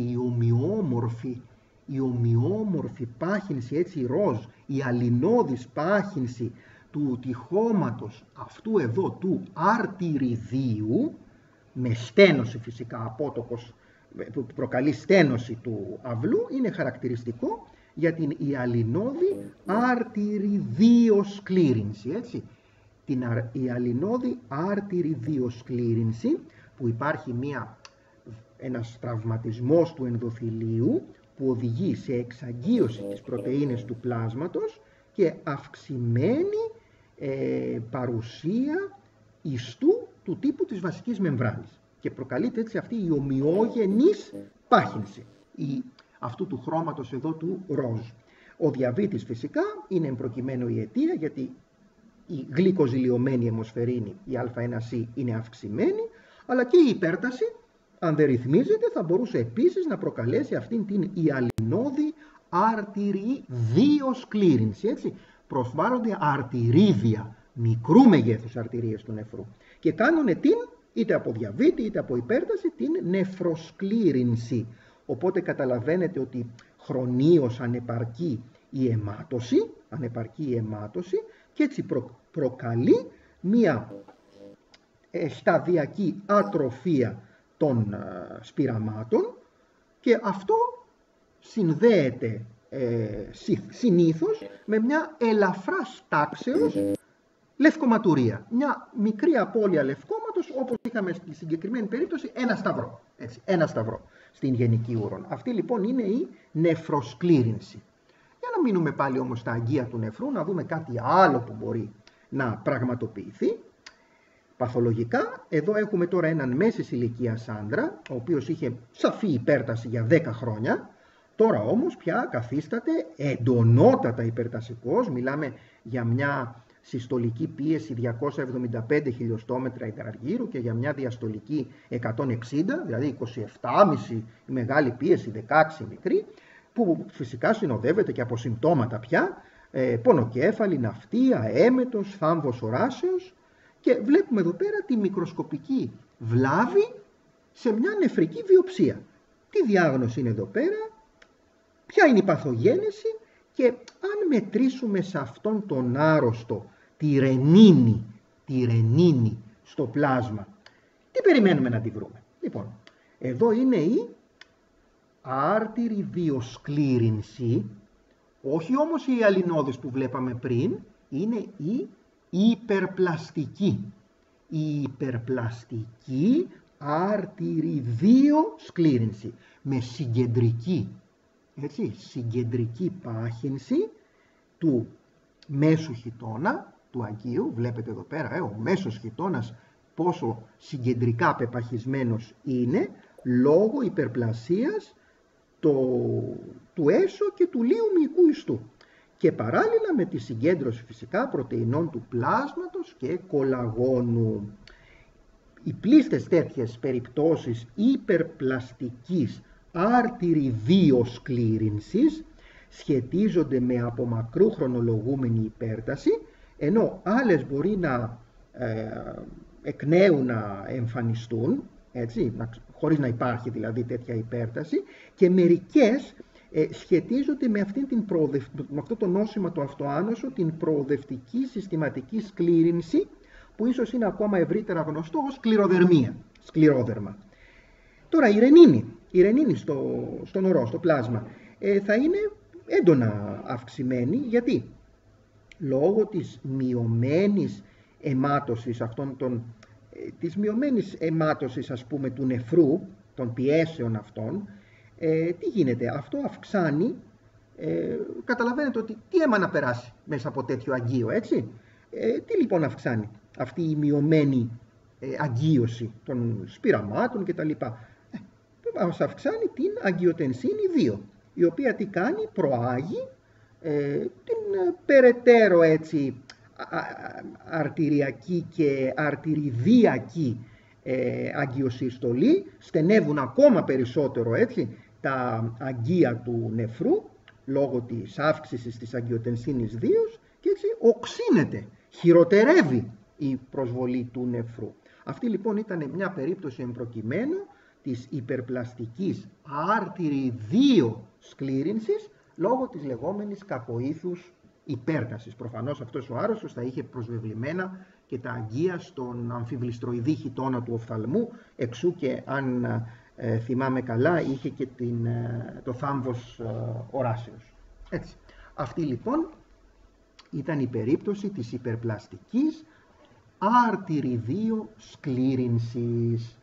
η ομοιόμορφη πάχυνση, έτσι ροζ, η αλινώδης πάχυνση του τυχώματος αυτού εδώ του αρτηριδίου, με στένωση φυσικά, απότοκος που προκαλεί στένωση του αυλού, είναι χαρακτηριστικό για την ιαλινώδη αρτηριδιοσκλήρυνση, έτσι. Η ιαλινώδη αρτηριδιοσκλήρυνση, που υπάρχει ένας τραυματισμός του ενδοθηλίου που οδηγεί σε εξαγγείωση της πρωτεΐνης του πλάσματος και αυξημένη παρουσία ιστού του τύπου της βασικής μεμβράνης. Και προκαλείται έτσι αυτή η ομοιόγενης πάχυνση αυτού του χρώματος εδώ του ροζ. Ο διαβήτης φυσικά είναι εμπροκειμένο η αιτία, γιατί η γλυκοζηλιωμένη αιμοσφαιρίνη, η Α1C, είναι αυξημένη, αλλά και η υπέρταση, αν δεν ρυθμίζεται, θα μπορούσε επίσης να προκαλέσει αυτήν την ιαλινώδη αρτηριδιοσκλήρυνση, έτσι. Προσβάλλονται αρτηρίδια, μικρού μεγέθους αρτηρίες του νεφρού, και κάνουν είτε από διαβήτη είτε από υπέρταση την νεφροσκλήρυνση. Οπότε καταλαβαίνετε ότι χρονίως ανεπαρκεί η αιμάτωση, και έτσι προκαλεί μία σταδιακή ατροφία των σπειραμάτων, και αυτό συνδέεται συνήθως με μια ελαφράς τάξεως λευκοματουρία. Μια μικρή απώλεια λευκόματος, όπως είχαμε στη συγκεκριμένη περίπτωση 1 σταυρό. Έτσι, 1 σταυρό. στην γενική ούρον. Αυτή λοιπόν είναι η νεφροσκλήρινση. Για να μείνουμε πάλι όμως στα αγκία του νεφρού, να δούμε κάτι άλλο που μπορεί να πραγματοποιηθεί. Παθολογικά, εδώ έχουμε τώρα έναν μέσης ηλικίας άντρα, ο οποίος είχε σαφή υπέρταση για 10 χρόνια, τώρα όμως πια καθίσταται εντονότατα υπερτασικός, μιλάμε για μια συστολική πίεση 275 χιλιοστόμετρα υδραργύρου και για μια διαστολική 160, δηλαδή 27,5 μεγάλη πίεση, 16 μικρή, που φυσικά συνοδεύεται και από συμπτώματα πια, πονοκέφαλη, ναυτία, έμετος, θάμβος οράσεως, και βλέπουμε εδώ πέρα τη μικροσκοπική βλάβη σε μια νεφρική βιοψία. Τι διάγνωση είναι εδώ πέρα, ποια είναι η παθογένεση και αν μετρήσουμε σε αυτόν τον άρρωστο τη ρενίνη στο πλάσμα, τι περιμένουμε να τη βρούμε. Λοιπόν, εδώ είναι η άρτηρη βιοσκλήρινση, όχι όμως η αλινώδης που βλέπαμε πριν, είναι η υπερπλαστική. Η υπερπλαστική αρτηριδίοσκλήρινση με συγκεντρική πάχυνση του μέσου χιτώνα του αγκίου. Βλέπετε εδώ πέρα ο μέσος χιτώνας πόσο συγκεντρικά πεπαχισμένος είναι λόγω υπερπλασίας του έσω και του λίου μυϊκού ιστού. Και παράλληλα με τη συγκέντρωση φυσικά πρωτεϊνών του πλάσματος και κολαγόνου. Οι πλήστες τέτοιες περιπτώσεις υπερπλαστικής αρτηριδίοσκλήρινσης σχετίζονται με από μακρού χρονολογούμενη υπέρταση, ενώ άλλες μπορεί να εκ νέου να εμφανιστούν, έτσι, χωρίς να υπάρχει δηλαδή τέτοια υπέρταση, και μερικές σχετίζονται με, με αυτό το νόσημα το αυτοάνωσο, την προοδευτική συστηματική σκλήρινση, που ίσως είναι ακόμα ευρύτερα γνωστό ως σκληρόδερμα. Τώρα η ρενίνη στο νωρό, στο πλάσμα, θα είναι έντονα αυξημένη. Γιατί? Λόγω της μειωμένης αιμάτωσης ας πούμε του νεφρού, των πιέσεων αυτών, τι γίνεται? Αυτό αυξάνει, καταλαβαίνετε ότι τι αίμα να περάσει μέσα από τέτοιο αγκείο, έτσι. Τι λοιπόν αυξάνει αυτή η μειωμένη αγκίωση των σπυραμάτων κτλ. Μας αυξάνει την αγκιοτενσίνη 2, η οποία τι κάνει? Προάγει την περαιτέρω έτσι αρτηριακή και αρτηριδιακή αγκιοσύστολη, στενεύουν ακόμα περισσότερο έτσι τα αγκία του νεφρού λόγω της αύξησης της αγκιοτενσίνης 2 και έτσι οξύνεται, χειροτερεύει η προσβολή του νεφρού. Αυτή λοιπόν ήταν μια περίπτωση εμπροκειμένου της υπερπλαστικής αρτηριδίοσκλήρινσης λόγω της λεγόμενης κακοήθους υπέρτασης. Προφανώς αυτός ο άρρωστος θα είχε προσβεβλημένα και τα αγκία στον αμφιβληστροειδή χιτώνα του οφθαλμού, εξού και αν θυμάμαι καλά είχε και το θάμβος οράσεως. Έτσι. Αυτή λοιπόν ήταν η περίπτωση της υπερπλαστικής αρτηριδίοσκλήρινσης.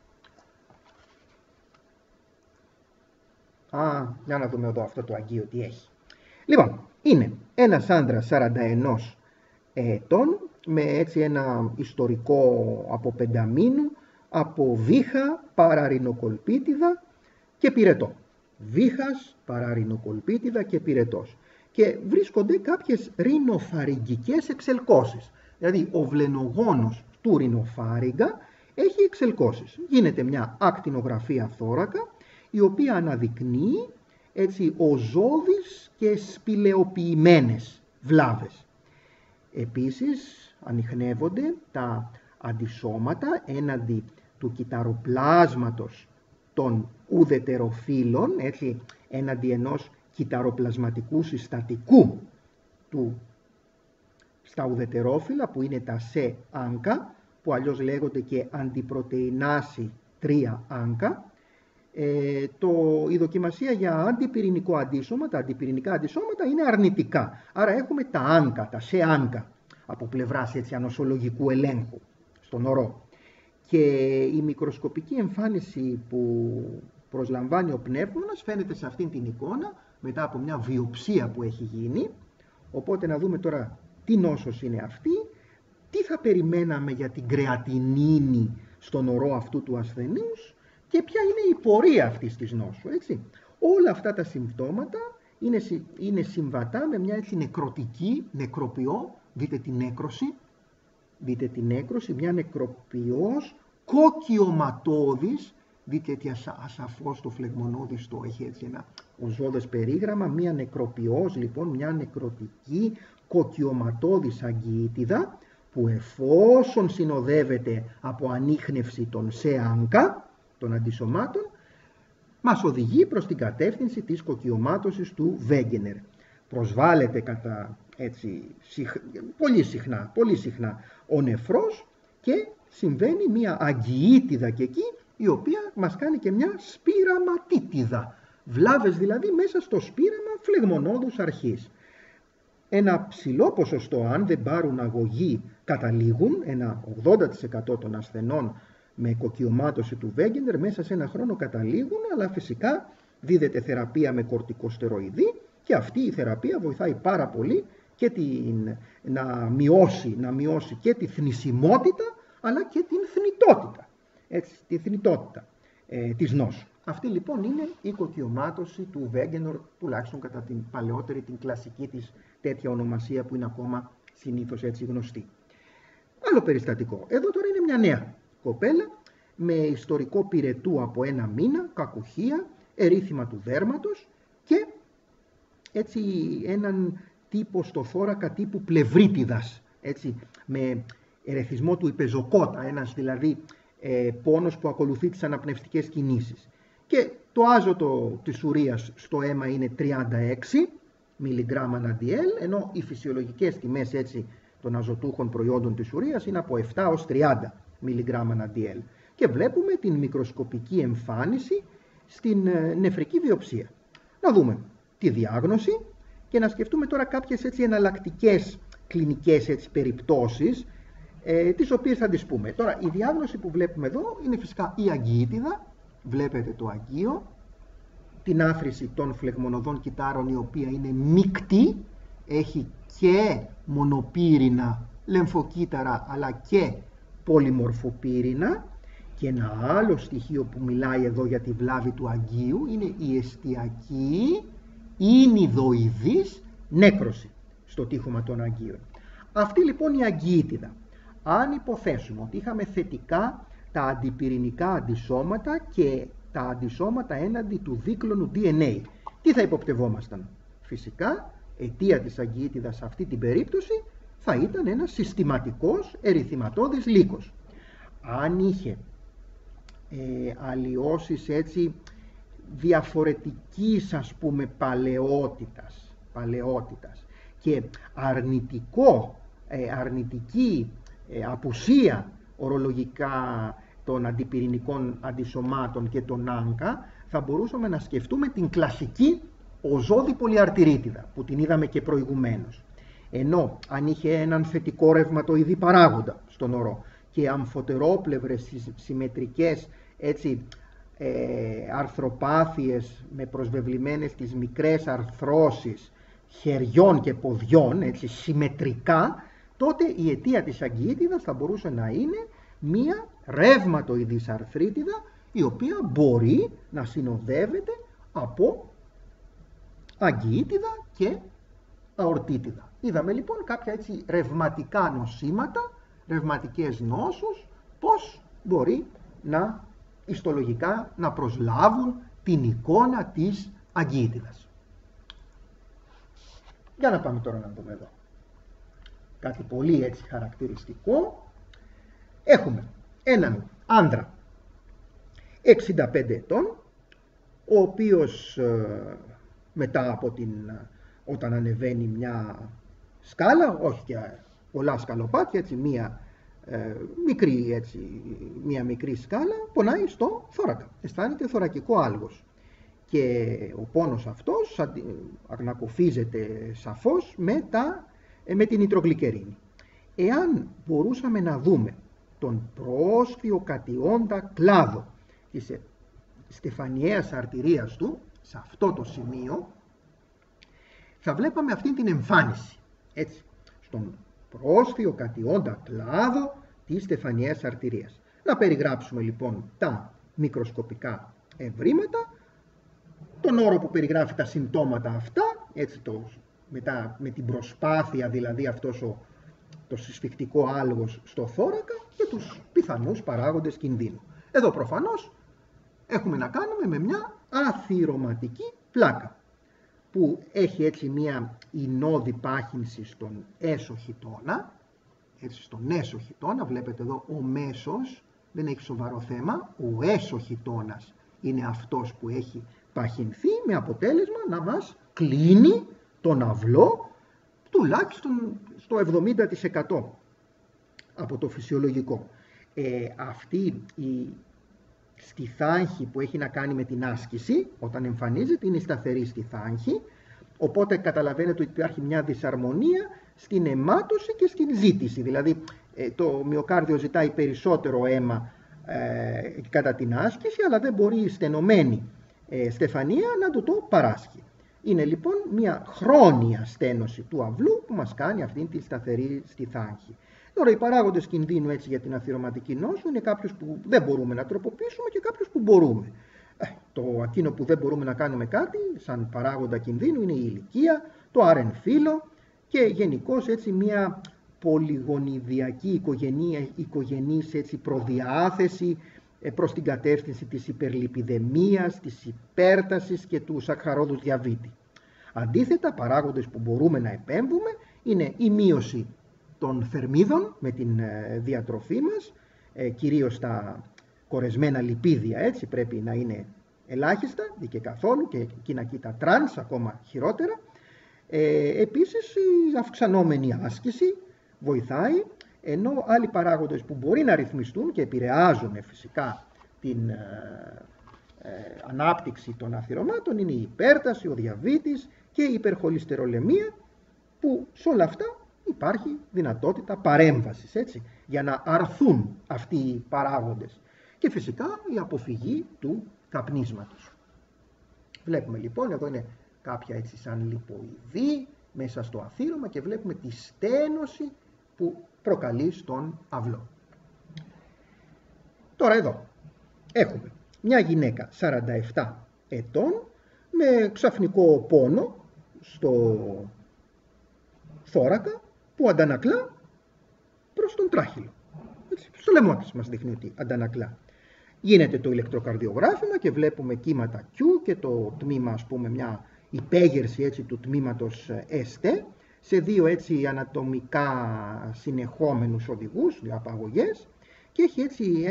Για να δούμε εδώ αυτό το αγκείο τι έχει. Λοιπόν, είναι ένας άντρας 41 ετών με έτσι ένα ιστορικό από πενταμήνου, από βήχα, παραρινοκολπίτιδα και πυρετό. Βήχας, παραρινοκολπίτιδα και πυρετός. Και βρίσκονται κάποιες ρινοφαρυγγικές εξελκώσεις. Δηλαδή ο βλενογόνος του ρινοφάρυγγα έχει εξελκώσεις. Γίνεται μια ακτινογραφία θώρακα, η οποία αναδεικνύει έτσι οζώδεις και σπηλαιοποιημένες βλάβες. Επίσης ανιχνεύονται τα αντισώματα έναντι του κυταροπλάσματος των ουδετεροφύλων, έτσι, έναντι ενός κυταροπλασματικού συστατικού στα ουδετερόφυλλα που είναι τα σε άνκα, που αλλιώς λέγονται και αντιπρωτεϊνάση 3 άνκα. Η δοκιμασία για αντιπυρηνικό αντίσωμα, τα αντιπυρηνικά αντισώματα είναι αρνητικά. Άρα έχουμε τα άνκα, τα σε άνκα, από πλευράς έτσι ανοσολογικού ελέγχου στον ορό. Και η μικροσκοπική εμφάνιση που Προσλαμβάνει ο πνεύμονας, φαίνεται σε αυτήν την εικόνα, μετά από μια βιοψία που έχει γίνει. Οπότε να δούμε τώρα τι νόσος είναι αυτή, τι θα περιμέναμε για την κρεατινίνη στον ορό αυτού του ασθενούς και ποια είναι η πορεία αυτής της νόσου, έτσι. Όλα αυτά τα συμπτώματα είναι συμβατά με μια έτσι νεκρωτική, νεκροποιό, δείτε την έκρωση, μια νεκροποιός κόκκιωματώδης, δείτε τι ασαφώς το φλεγμονώδης το έχει έτσι ένα οζώδες περίγραμμα, μια νεκροποιός λοιπόν, μια νεκρωτική κοκκιωματώδης αγκιήτιδα που εφόσον συνοδεύεται από ανίχνευση των ΣΕΑΝΚΑ, των αντισωμάτων, μας οδηγεί προς την κατεύθυνση της κοκκιωμάτωσης του Βέγγενερ. Προσβάλλεται κατά έτσι πολύ συχνά ο νεφρός και συμβαίνει μια αγκιήτιδα και εκεί, η οποία μας κάνει και μια σπυραματίτιδα. Βλάβες δηλαδή μέσα στο σπύραμα φλεγμονώδους αρχής. Ένα ψηλό ποσοστό, αν δεν πάρουν αγωγή, καταλήγουν, ένα 80% των ασθενών με κοκκιωμάτωση του Βέγγενερ μέσα σε ένα χρόνο καταλήγουν, αλλά φυσικά δίδεται θεραπεία με κορτικοστεροειδή και αυτή η θεραπεία βοηθάει πάρα πολύ και να μειώσει και τη θνησιμότητα αλλά και την θνητότητα, τη θνητότητα της νόσου. Αυτή λοιπόν είναι η κοκκιωμάτωση του Βέγγενερ, τουλάχιστον κατά την παλαιότερη, την κλασική της τέτοια ονομασία που είναι ακόμα συνήθως έτσι γνωστή. Άλλο περιστατικό. Εδώ τώρα είναι μια νέα κοπέλα με ιστορικό πυρετού από 1 μήνα, κακουχία, ερήθημα του δέρματος και έτσι έναν τύπο στο θώρακα τύπου πλευρίτιδας, έτσι, με ερεθισμό του υπεζοκότα, ένας δηλαδή πόνος που ακολουθεί τις αναπνευστικές κινήσεις. Και το άζωτο της ουρίας στο αίμα είναι 36 mg/dl, ενώ οι φυσιολογικές τιμές έτσι, των αζωτούχων προϊόντων της ουρίας είναι από 7 ως 30 mg/dl. Και βλέπουμε την μικροσκοπική εμφάνιση στην νεφρική βιοψία. Να δούμε τη διάγνωση και να σκεφτούμε τώρα κάποιες έτσι εναλλακτικές κλινικές έτσι περιπτώσεις, τις οποίες θα τις πούμε. Τώρα η διάγνωση που βλέπουμε εδώ είναι φυσικά η αγκιήτιδα, βλέπετε το αγκείο, την άφρηση των φλεγμονωδών κυττάρων η οποία είναι μεικτή, έχει και μονοπύρινα λεμφοκύτταρα αλλά και πολυμορφοπύρινα. Και ένα άλλο στοιχείο που μιλάει εδώ για τη βλάβη του αγκείου είναι η εστιακή ινιδοειδής νέκρωση στο τείχομα των αγκείων. Αυτή λοιπόν η αγκιήτιδα, αν υποθέσουμε ότι είχαμε θετικά τα αντιπυρηνικά αντισώματα και τα αντισώματα έναντι του δίκλωνου DNA, τι θα υποπτευόμασταν? Φυσικά, αιτία της αγκιήτιδας σε αυτή την περίπτωση θα ήταν ένας συστηματικός ερυθηματώδης λύκος. Αν είχε αλλοιώσεις έτσι διαφορετικής ας πούμε παλαιότητας και αρνητική απουσία ορολογικά των αντιπυρηνικών αντισωμάτων και των ΆΝΚΑ, θα μπορούσαμε να σκεφτούμε την κλασική οζώδη πολυαρτηρίτιδα που την είδαμε και προηγουμένως. Ενώ αν είχε έναν θετικό ρευματοειδή παράγοντα στον ορό και αμφωτερόπλευρες συμμετρικές έτσι, αρθροπάθειες με προσβεβλημένες τις μικρές αρθρώσεις χεριών και ποδιών, έτσι, συμμετρικά, τότε η αιτία της αγκιήτιδας θα μπορούσε να είναι μία ρευματοειδής αρθρίτιδα, η οποία μπορεί να συνοδεύεται από αγκιήτιδα και αορτίτιδα. Είδαμε λοιπόν κάποια έτσι ρευματικά νοσήματα, ρευματικές νόσους, πώς μπορεί να ιστολογικά να προσλάβουν την εικόνα της αγκιήτιδας. Για να πάμε τώρα να δούμε εδώ. Κάτι πολύ έτσι χαρακτηριστικό. Έχουμε έναν άντρα 65 ετών, ο οποίος μετά από όταν ανεβαίνει μια σκάλα, όχι και πολλά σκαλοπάτια, έτσι, μία μικρή σκάλα, πονάει στο θώρακα. Αισθάνεται θωρακικό άλγος. Και ο πόνος αυτός ανακοφίζεται σαφώς με την νητρογλυκερίνη. Εάν μπορούσαμε να δούμε τον πρόσφυο κατιόντα κλάδο της στεφανιαίας αρτηρίας του, σε αυτό το σημείο, θα βλέπαμε αυτή την εμφάνιση, έτσι, στον πρόσθεο κατιόντα κλάδο της στεφανιαίας αρτηρίας. Να περιγράψουμε λοιπόν τα μικροσκοπικά ευρήματα, τον όρο που περιγράφει τα συμπτώματα αυτά, έτσι μετά με την προσπάθεια δηλαδή αυτός το συσφυκτικό άλγος στο θώρακα και τους πιθανούς παράγοντες κινδύνου. Εδώ προφανώς έχουμε να κάνουμε με μια αθυρωματική πλάκα που έχει έτσι μια ινώδη πάχυνση στον έσω-χιτώνα, έτσι στον έσω-χιτώνα, βλέπετε εδώ ο μέσος δεν έχει σοβαρό θέμα, ο έσω-χιτώνας είναι αυτός που έχει παχυνθεί με αποτέλεσμα να μας κλείνει τον αυλό τουλάχιστον στο 70% από το φυσιολογικό. Αυτή η στιθάγχη που έχει να κάνει με την άσκηση, όταν εμφανίζεται, είναι η σταθερή στιθάγχη, οπότε καταλαβαίνετε ότι υπάρχει μια δυσαρμονία στην αιμάτωση και στην ζήτηση. Δηλαδή το μυοκάρδιο ζητάει περισσότερο αίμα κατά την άσκηση, αλλά δεν μπορεί η στενωμένη στεφανία να του το παράσχει. Είναι λοιπόν μια χρόνια στένωση του αυλού που μας κάνει αυτή τη σταθερή στιθάγχη. Τώρα οι παράγοντες κινδύνου έτσι για την αθυρωματική νόσο είναι κάποιος που δεν μπορούμε να τροποποιήσουμε και κάποιος που μπορούμε. Εκείνο που δεν μπορούμε να κάνουμε κάτι σαν παράγοντα κινδύνου είναι η ηλικία, το άρεν φύλο και γενικώς έτσι μια πολυγονιδιακή οικογενής έτσι προδιάθεση προς την κατεύθυνση της υπερλιπιδεμίας, της υπέρτασης και του σακχαρόδους διαβήτη. Αντίθετα, παράγοντες που μπορούμε να επέμβουμε είναι η μείωση των θερμίδων με την διατροφή μας, κυρίως τα κορεσμένα λιπίδια, έτσι πρέπει να είναι ελάχιστα ή και καθόλου, και εκείνα εκεί τα τρανς ακόμα χειρότερα. Επίσης η αυξανόμενη άσκηση βοηθάει, ενώ άλλοι παράγοντες που μπορεί να ρυθμιστούν και επηρεάζουν φυσικά την ανάπτυξη των αθυρωμάτων είναι η υπέρταση, ο διαβήτης και η υπερχολυστερολεμία, που σε όλα αυτά υπάρχει δυνατότητα παρέμβασης, έτσι, για να αρθούν αυτοί οι παράγοντες. Και φυσικά η αποφυγή του καπνίσματος. Βλέπουμε λοιπόν, εδώ είναι κάποια έτσι σαν λιποειδή μέσα στο αθύρωμα και βλέπουμε τη στένωση που προκαλεί στον αυλό. Τώρα εδώ έχουμε μια γυναίκα 47 ετών με ξαφνικό πόνο στο θώρακα που αντανακλά προς τον τράχυλο. Έτσι, στο λαιμό της μας δείχνει ότι αντανακλά. Γίνεται το ηλεκτροκαρδιογράφημα και βλέπουμε κύματα Q και το τμήμα, ας πούμε, μια υπέγερση έτσι του τμήματος ST σε δύο έτσι ανατομικά συνεχόμενους οδηγούς, απαγωγές, και έχει έτσι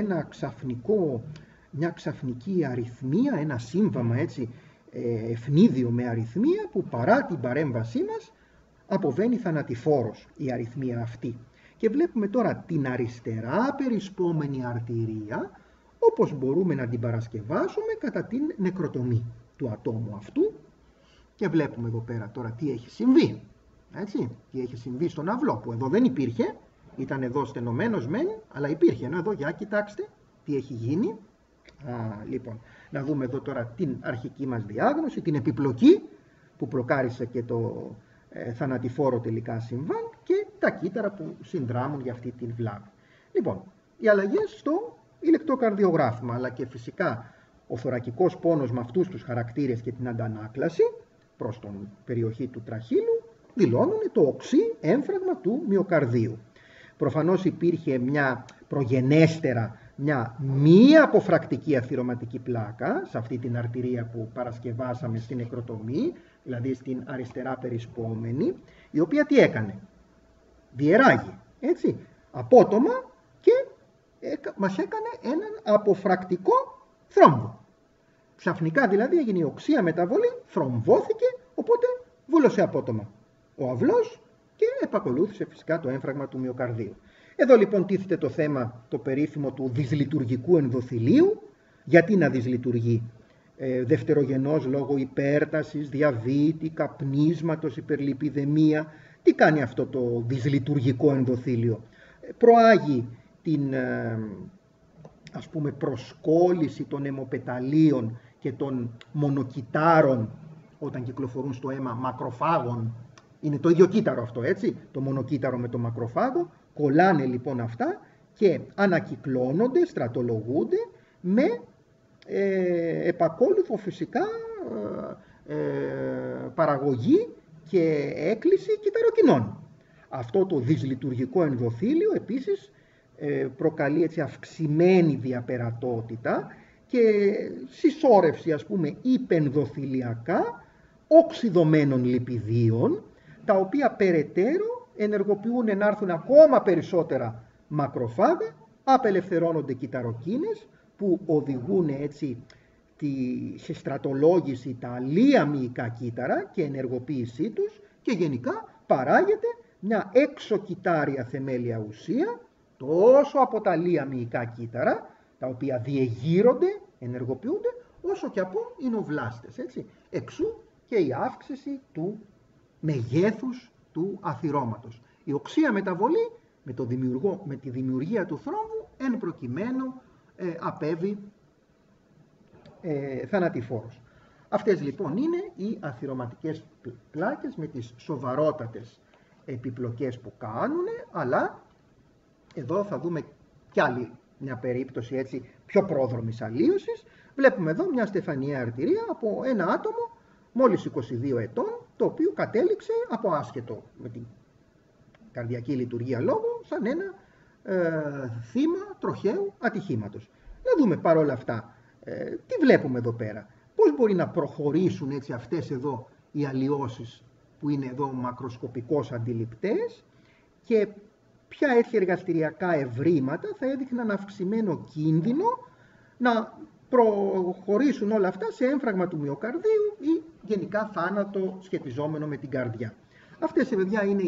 μια ξαφνική αριθμία, ένα σύμβαμα έτσι ευνίδιο με αριθμία που παρά την παρέμβασή μας αποβαίνει θανατηφόρος η αριθμία αυτή. Και βλέπουμε τώρα την αριστερά περισπόμενη αρτηρία όπως μπορούμε να την παρασκευάσουμε κατά την νεκροτομή του ατόμου αυτού. Και βλέπουμε εδώ πέρα τώρα τι έχει συμβεί. Έτσι, τι έχει συμβεί στον αυλό που εδώ δεν υπήρχε, ήταν εδώ στενωμένος μεν, αλλά υπήρχε. Ενώ εδώ, για κοιτάξτε τι έχει γίνει. Λοιπόν, να δούμε εδώ τώρα την αρχική μας διάγνωση, την επιπλοκή που προκάλεσε και το θανατηφόρο τελικά συμβάν και τα κύτταρα που συνδράμουν για αυτή την βλάβη. Λοιπόν, οι αλλαγές στο ηλεκτροκαρδιογράφημα, αλλά και φυσικά ο θωρακικός πόνος με αυτούς τους χαρακτήρες και την αντανάκλαση προς την περιοχή του τραχύλου δηλώνουν το οξύ έμφραγμα του μυοκαρδίου. Προφανώς υπήρχε μια προγενέστερα, μια μη αποφρακτική αθυρωματική πλάκα σε αυτή την αρτηρία που παρασκευάσαμε στην νεκροτομή, δηλαδή στην αριστερά περισπόμενη, η οποία τι έκανε? Διεράγει, έτσι, απότομα και μας έκανε έναν αποφρακτικό θρόμβο. Ξαφνικά δηλαδή έγινε η οξεία μεταβολή, θρομβώθηκε, οπότε βούλωσε απότομα ο αυλός και επακολούθησε φυσικά το έμφραγμα του μυοκαρδίου. Εδώ λοιπόν τίθεται το θέμα το περίφημο του δυσλειτουργικού ενδοθηλίου. Γιατί να δυσλειτουργεί? Δευτερογενώς λόγω υπέρτασης, διαβήτη, καπνίσματος, υπερλιπιδεμία. Τι κάνει αυτό το δυσλειτουργικό ενδοθήλιο? Προάγει την ας πούμε προσκόλληση των αιμοπεταλίων και των μονοκυτάρων όταν κυκλοφορούν στο αίμα μακροφάγων. Είναι το ίδιο κύτταρο αυτό, έτσι, το μονοκύτταρο με το μακροφάγο. Κολλάνε λοιπόν αυτά και ανακυκλώνονται, στρατολογούνται με επακόλουθο φυσικά παραγωγή και έκκληση κυτταροκινών. Αυτό το δυσλειτουργικό ενδοθήλιο επίσης προκαλεί έτσι αυξημένη διαπερατότητα και συσσόρευση, ας πούμε, υπενδοθηλιακά οξυδωμένων λιπιδίων, τα οποία περαιτέρω ενεργοποιούν να έρθουν ακόμα περισσότερα μακροφάγα, απελευθερώνονται κυτταροκίνες που οδηγούν έτσι στη στρατολόγηση τα λία μυϊκά κύτταρα και ενεργοποίησή τους και γενικά παράγεται μια εξωκυτάρια θεμέλια ουσία τόσο από τα λία μυϊκά κύτταρα, τα οποία διεγείρονται, ενεργοποιούνται, όσο και από εινοβλάστες, έτσι. Εξού και η αύξηση του μεγέθους του αθυρώματος. Η οξεία μεταβολή με τη δημιουργία του θρόμβου εν προκειμένου απέβει θανατηφόρος. Αυτές λοιπόν είναι οι αθυρωματικές πλάκες με τις σοβαρότατες επιπλοκές που κάνουν, αλλά εδώ θα δούμε κι άλλη μια περίπτωση έτσι πιο πρόδρομης αλλίωσης. Βλέπουμε εδώ μια στεφανιαία αρτηρία από ένα άτομο μόλις 22 ετών, το οποίο κατέληξε από άσχετο με την καρδιακή λειτουργία λόγου σαν ένα θύμα τροχαίου ατυχήματος. Να δούμε παρόλα αυτά τι βλέπουμε εδώ πέρα. Πώς μπορεί να προχωρήσουν έτσι αυτές εδώ οι αλλοιώσεις που είναι εδώ μακροσκοπικώς αντιληπτές και ποια έτσι εργαστηριακά ευρήματα θα έδειχναν αυξημένο κίνδυνο να προχωρήσουν όλα αυτά σε έμφραγμα του μυοκαρδίου ή γενικά θάνατο σχετιζόμενο με την καρδιά. Αυτές παιδιά είναι οι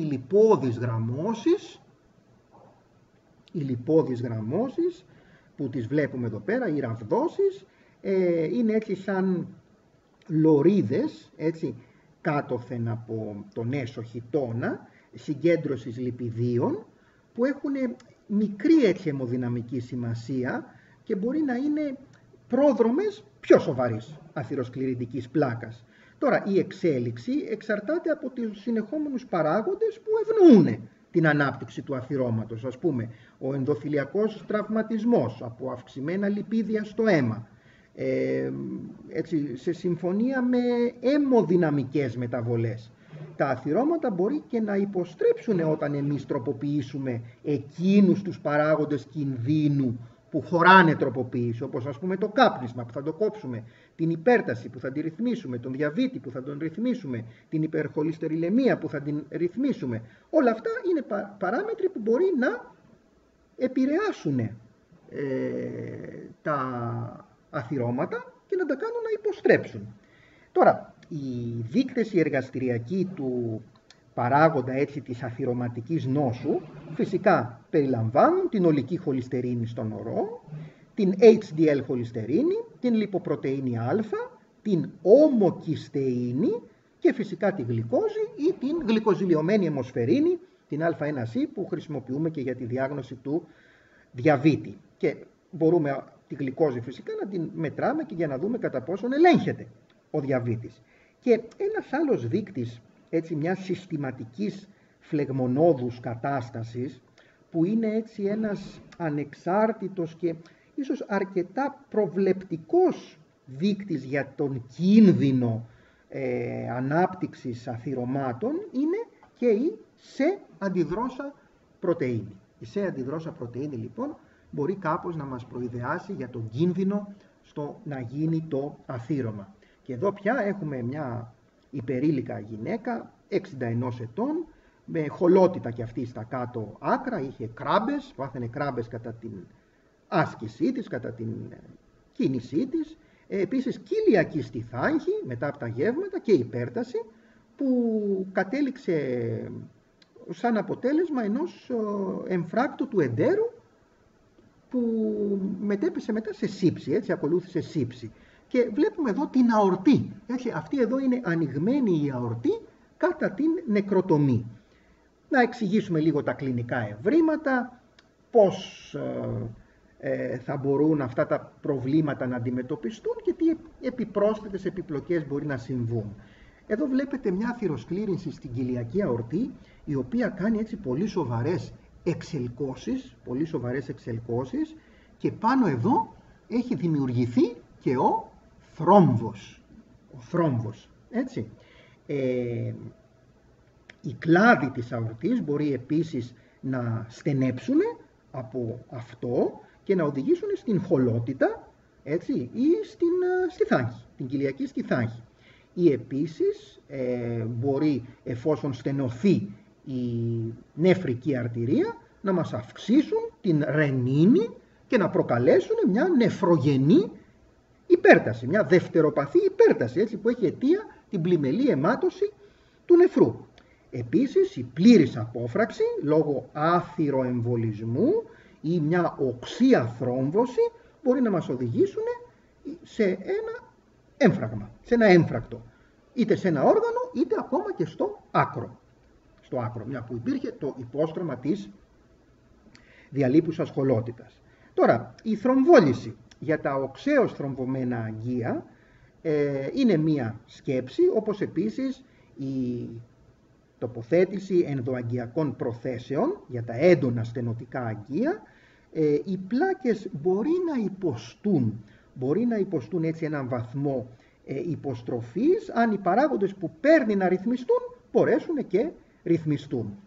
λιπώδεις γραμμώσεις που τις βλέπουμε εδώ πέρα, οι ραβδόσεις, είναι έτσι σαν λωρίδες, έτσι, κάτωθεν από τον έσω χιτώνα συγκέντρωσης λιπιδίων που έχουν μικρή έτσι αιμοδυναμική σημασία και μπορεί να είναι πρόδρομες πιο σοβαρής αθυροσκληρητικής πλάκας. Τώρα η εξέλιξη εξαρτάται από τους συνεχόμενους παράγοντες που ευνοούν την ανάπτυξη του αθυρώματος. Ας πούμε ο ενδοθηλιακός τραυματισμός από αυξημένα λιπίδια στο αίμα, έτσι, σε συμφωνία με αιμοδυναμικές μεταβολές. Τα αθυρώματα μπορεί και να υποστρέψουν όταν εμείς τροποποιήσουμε εκείνους τους παράγοντες κινδύνου που χωράνε τροποποίηση, όπως ας πούμε το κάπνισμα που θα το κόψουμε, την υπέρταση που θα τη ρυθμίσουμε, τον διαβήτη που θα τον ρυθμίσουμε, την υπερχολυστερηλαιμία που θα την ρυθμίσουμε. Όλα αυτά είναι παράμετροι που μπορεί να επηρεάσουν τα αθυρώματα και να τα κάνουν να υποστρέψουν. Τώρα, οι δείκτες οι εργαστηριακοί του παράγοντα έτσι της αθυρωματικής νόσου φυσικά περιλαμβάνουν την ολική χολυστερίνη στον ορό, την HDL χολυστερίνη, την λιποπρωτεΐνη α, την ομοκυστεΐνη και φυσικά τη γλυκόζη ή την γλυκοζηλιωμένη αιμοσφαιρίνη, την α1C που χρησιμοποιούμε και για τη διάγνωση του διαβήτη. Και μπορούμε τη γλυκόζη φυσικά να την μετράμε και για να δούμε κατά πόσον ελέγχεται ο διαβήτης. Και ένας άλλος δείκτης έτσι μιας συστηματικής φλεγμονώδους κατάστασης που είναι έτσι ένας ανεξάρτητος και ίσως αρκετά προβλεπτικός δείκτης για τον κίνδυνο ανάπτυξης αθυρωμάτων είναι και η σε αντιδρώσα πρωτεΐνη. Η σε αντιδρώσα πρωτεΐνη λοιπόν μπορεί κάπως να μας προειδεάσει για τον κίνδυνο στο να γίνει το αθύρωμα. Και εδώ πια έχουμε μια υπερήλικα γυναίκα, 61 ετών, με χολότητα και αυτή στα κάτω άκρα, είχε κράμπες, πάθαινε κράμπες κατά την άσκησή της, κατά την κίνησή της, επίσης κοιλιακή στιθάγχη μετά από τα γεύματα και υπέρταση που κατέληξε σαν αποτέλεσμα ενός εμφράκτου του εντέρου που μετέπεσε μετά σε σύψη, έτσι ακολούθησε σύψη. Και βλέπουμε εδώ την αορτή, έτσι, αυτή εδώ είναι ανοιγμένη η αορτή κατά την νεκροτομή. Να εξηγήσουμε λίγο τα κλινικά ευρήματα, πώς θα μπορούν αυτά τα προβλήματα να αντιμετωπιστούν και τι επιπρόσθετες επιπλοκές μπορεί να συμβούν. Εδώ βλέπετε μια θυροσκλήρυνση στην κοιλιακή αορτή, η οποία κάνει έτσι πολύ σοβαρές εξελκώσεις και πάνω εδώ έχει δημιουργηθεί και ο θρόμβος, έτσι. Οι κλάδοι της αορτής μπορεί επίσης να στενέψουν από αυτό και να οδηγήσουν στην χολότητα, έτσι, ή στη θάγχη, την κοιλιακή στιθάγχη. Ή επίσης μπορεί, εφόσον στενωθεί η νεφρική αρτηρία, να μας αυξήσουν την ρενίνη και να προκαλέσουν μια νεφρογενή υπέρταση, μια δευτεροπαθή υπέρταση, έτσι, που έχει αιτία την πλημελή αιμάτωση του νεφρού. Επίσης, η πλήρης απόφραξη λόγω άθυροεμβολισμού ή μια οξία θρόμβωση μπορεί να μας οδηγήσουν σε ένα έμφραγμα, σε ένα έμφρακτο, είτε σε ένα όργανο είτε ακόμα και στο άκρο. Στο άκρο, μια που υπήρχε το υπόστρωμα της διαλείπουσας χολότητας. Τώρα, η θρομβόληση για τα οξέως θρομβωμένα αγγεία είναι μία σκέψη, όπως επίσης η τοποθέτηση ενδοαγγειακών προθέσεων για τα έντονα στενοτικά αγγεία. Οι πλάκες μπορεί να υποστούν έτσι έναν βαθμό υποστροφής, αν οι παράγοντες που παίρνει να ρυθμιστούν μπορέσουν και ρυθμιστούν.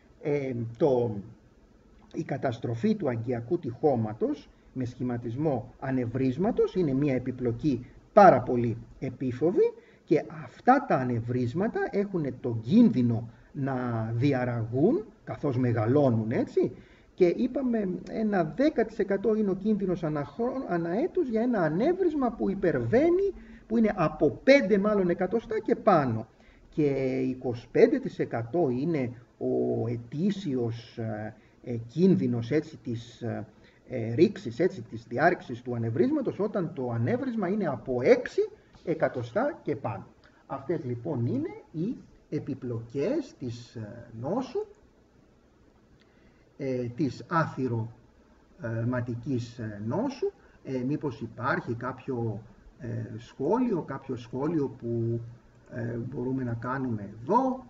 Η καταστροφή του αγγειακού τυχώματος με σχηματισμό ανεβρίσματος είναι μια επιπλοκή πάρα πολύ επίφοβη και αυτά τα ανεβρίσματα έχουν τον κίνδυνο να διαραγούν καθώς μεγαλώνουν, έτσι, και είπαμε ένα 10% είναι ο κίνδυνος ανά έτος για ένα ανέβρισμα που υπερβαίνει, που είναι από 5 μάλλον εκατοστά και πάνω, και 25% είναι ο ετήσιος κίνδυνος, έτσι, της ρήξης, έτσι, της διάρρηξης του ανεβρίσματος, όταν το ανέβρισμα είναι από 6 εκατοστά και πάνω. Αυτές λοιπόν είναι οι επιπλοκές της νόσου, της άθυροματικής νόσου. Μήπως υπάρχει κάποιο σχόλιο που μπορούμε να κάνουμε εδώ?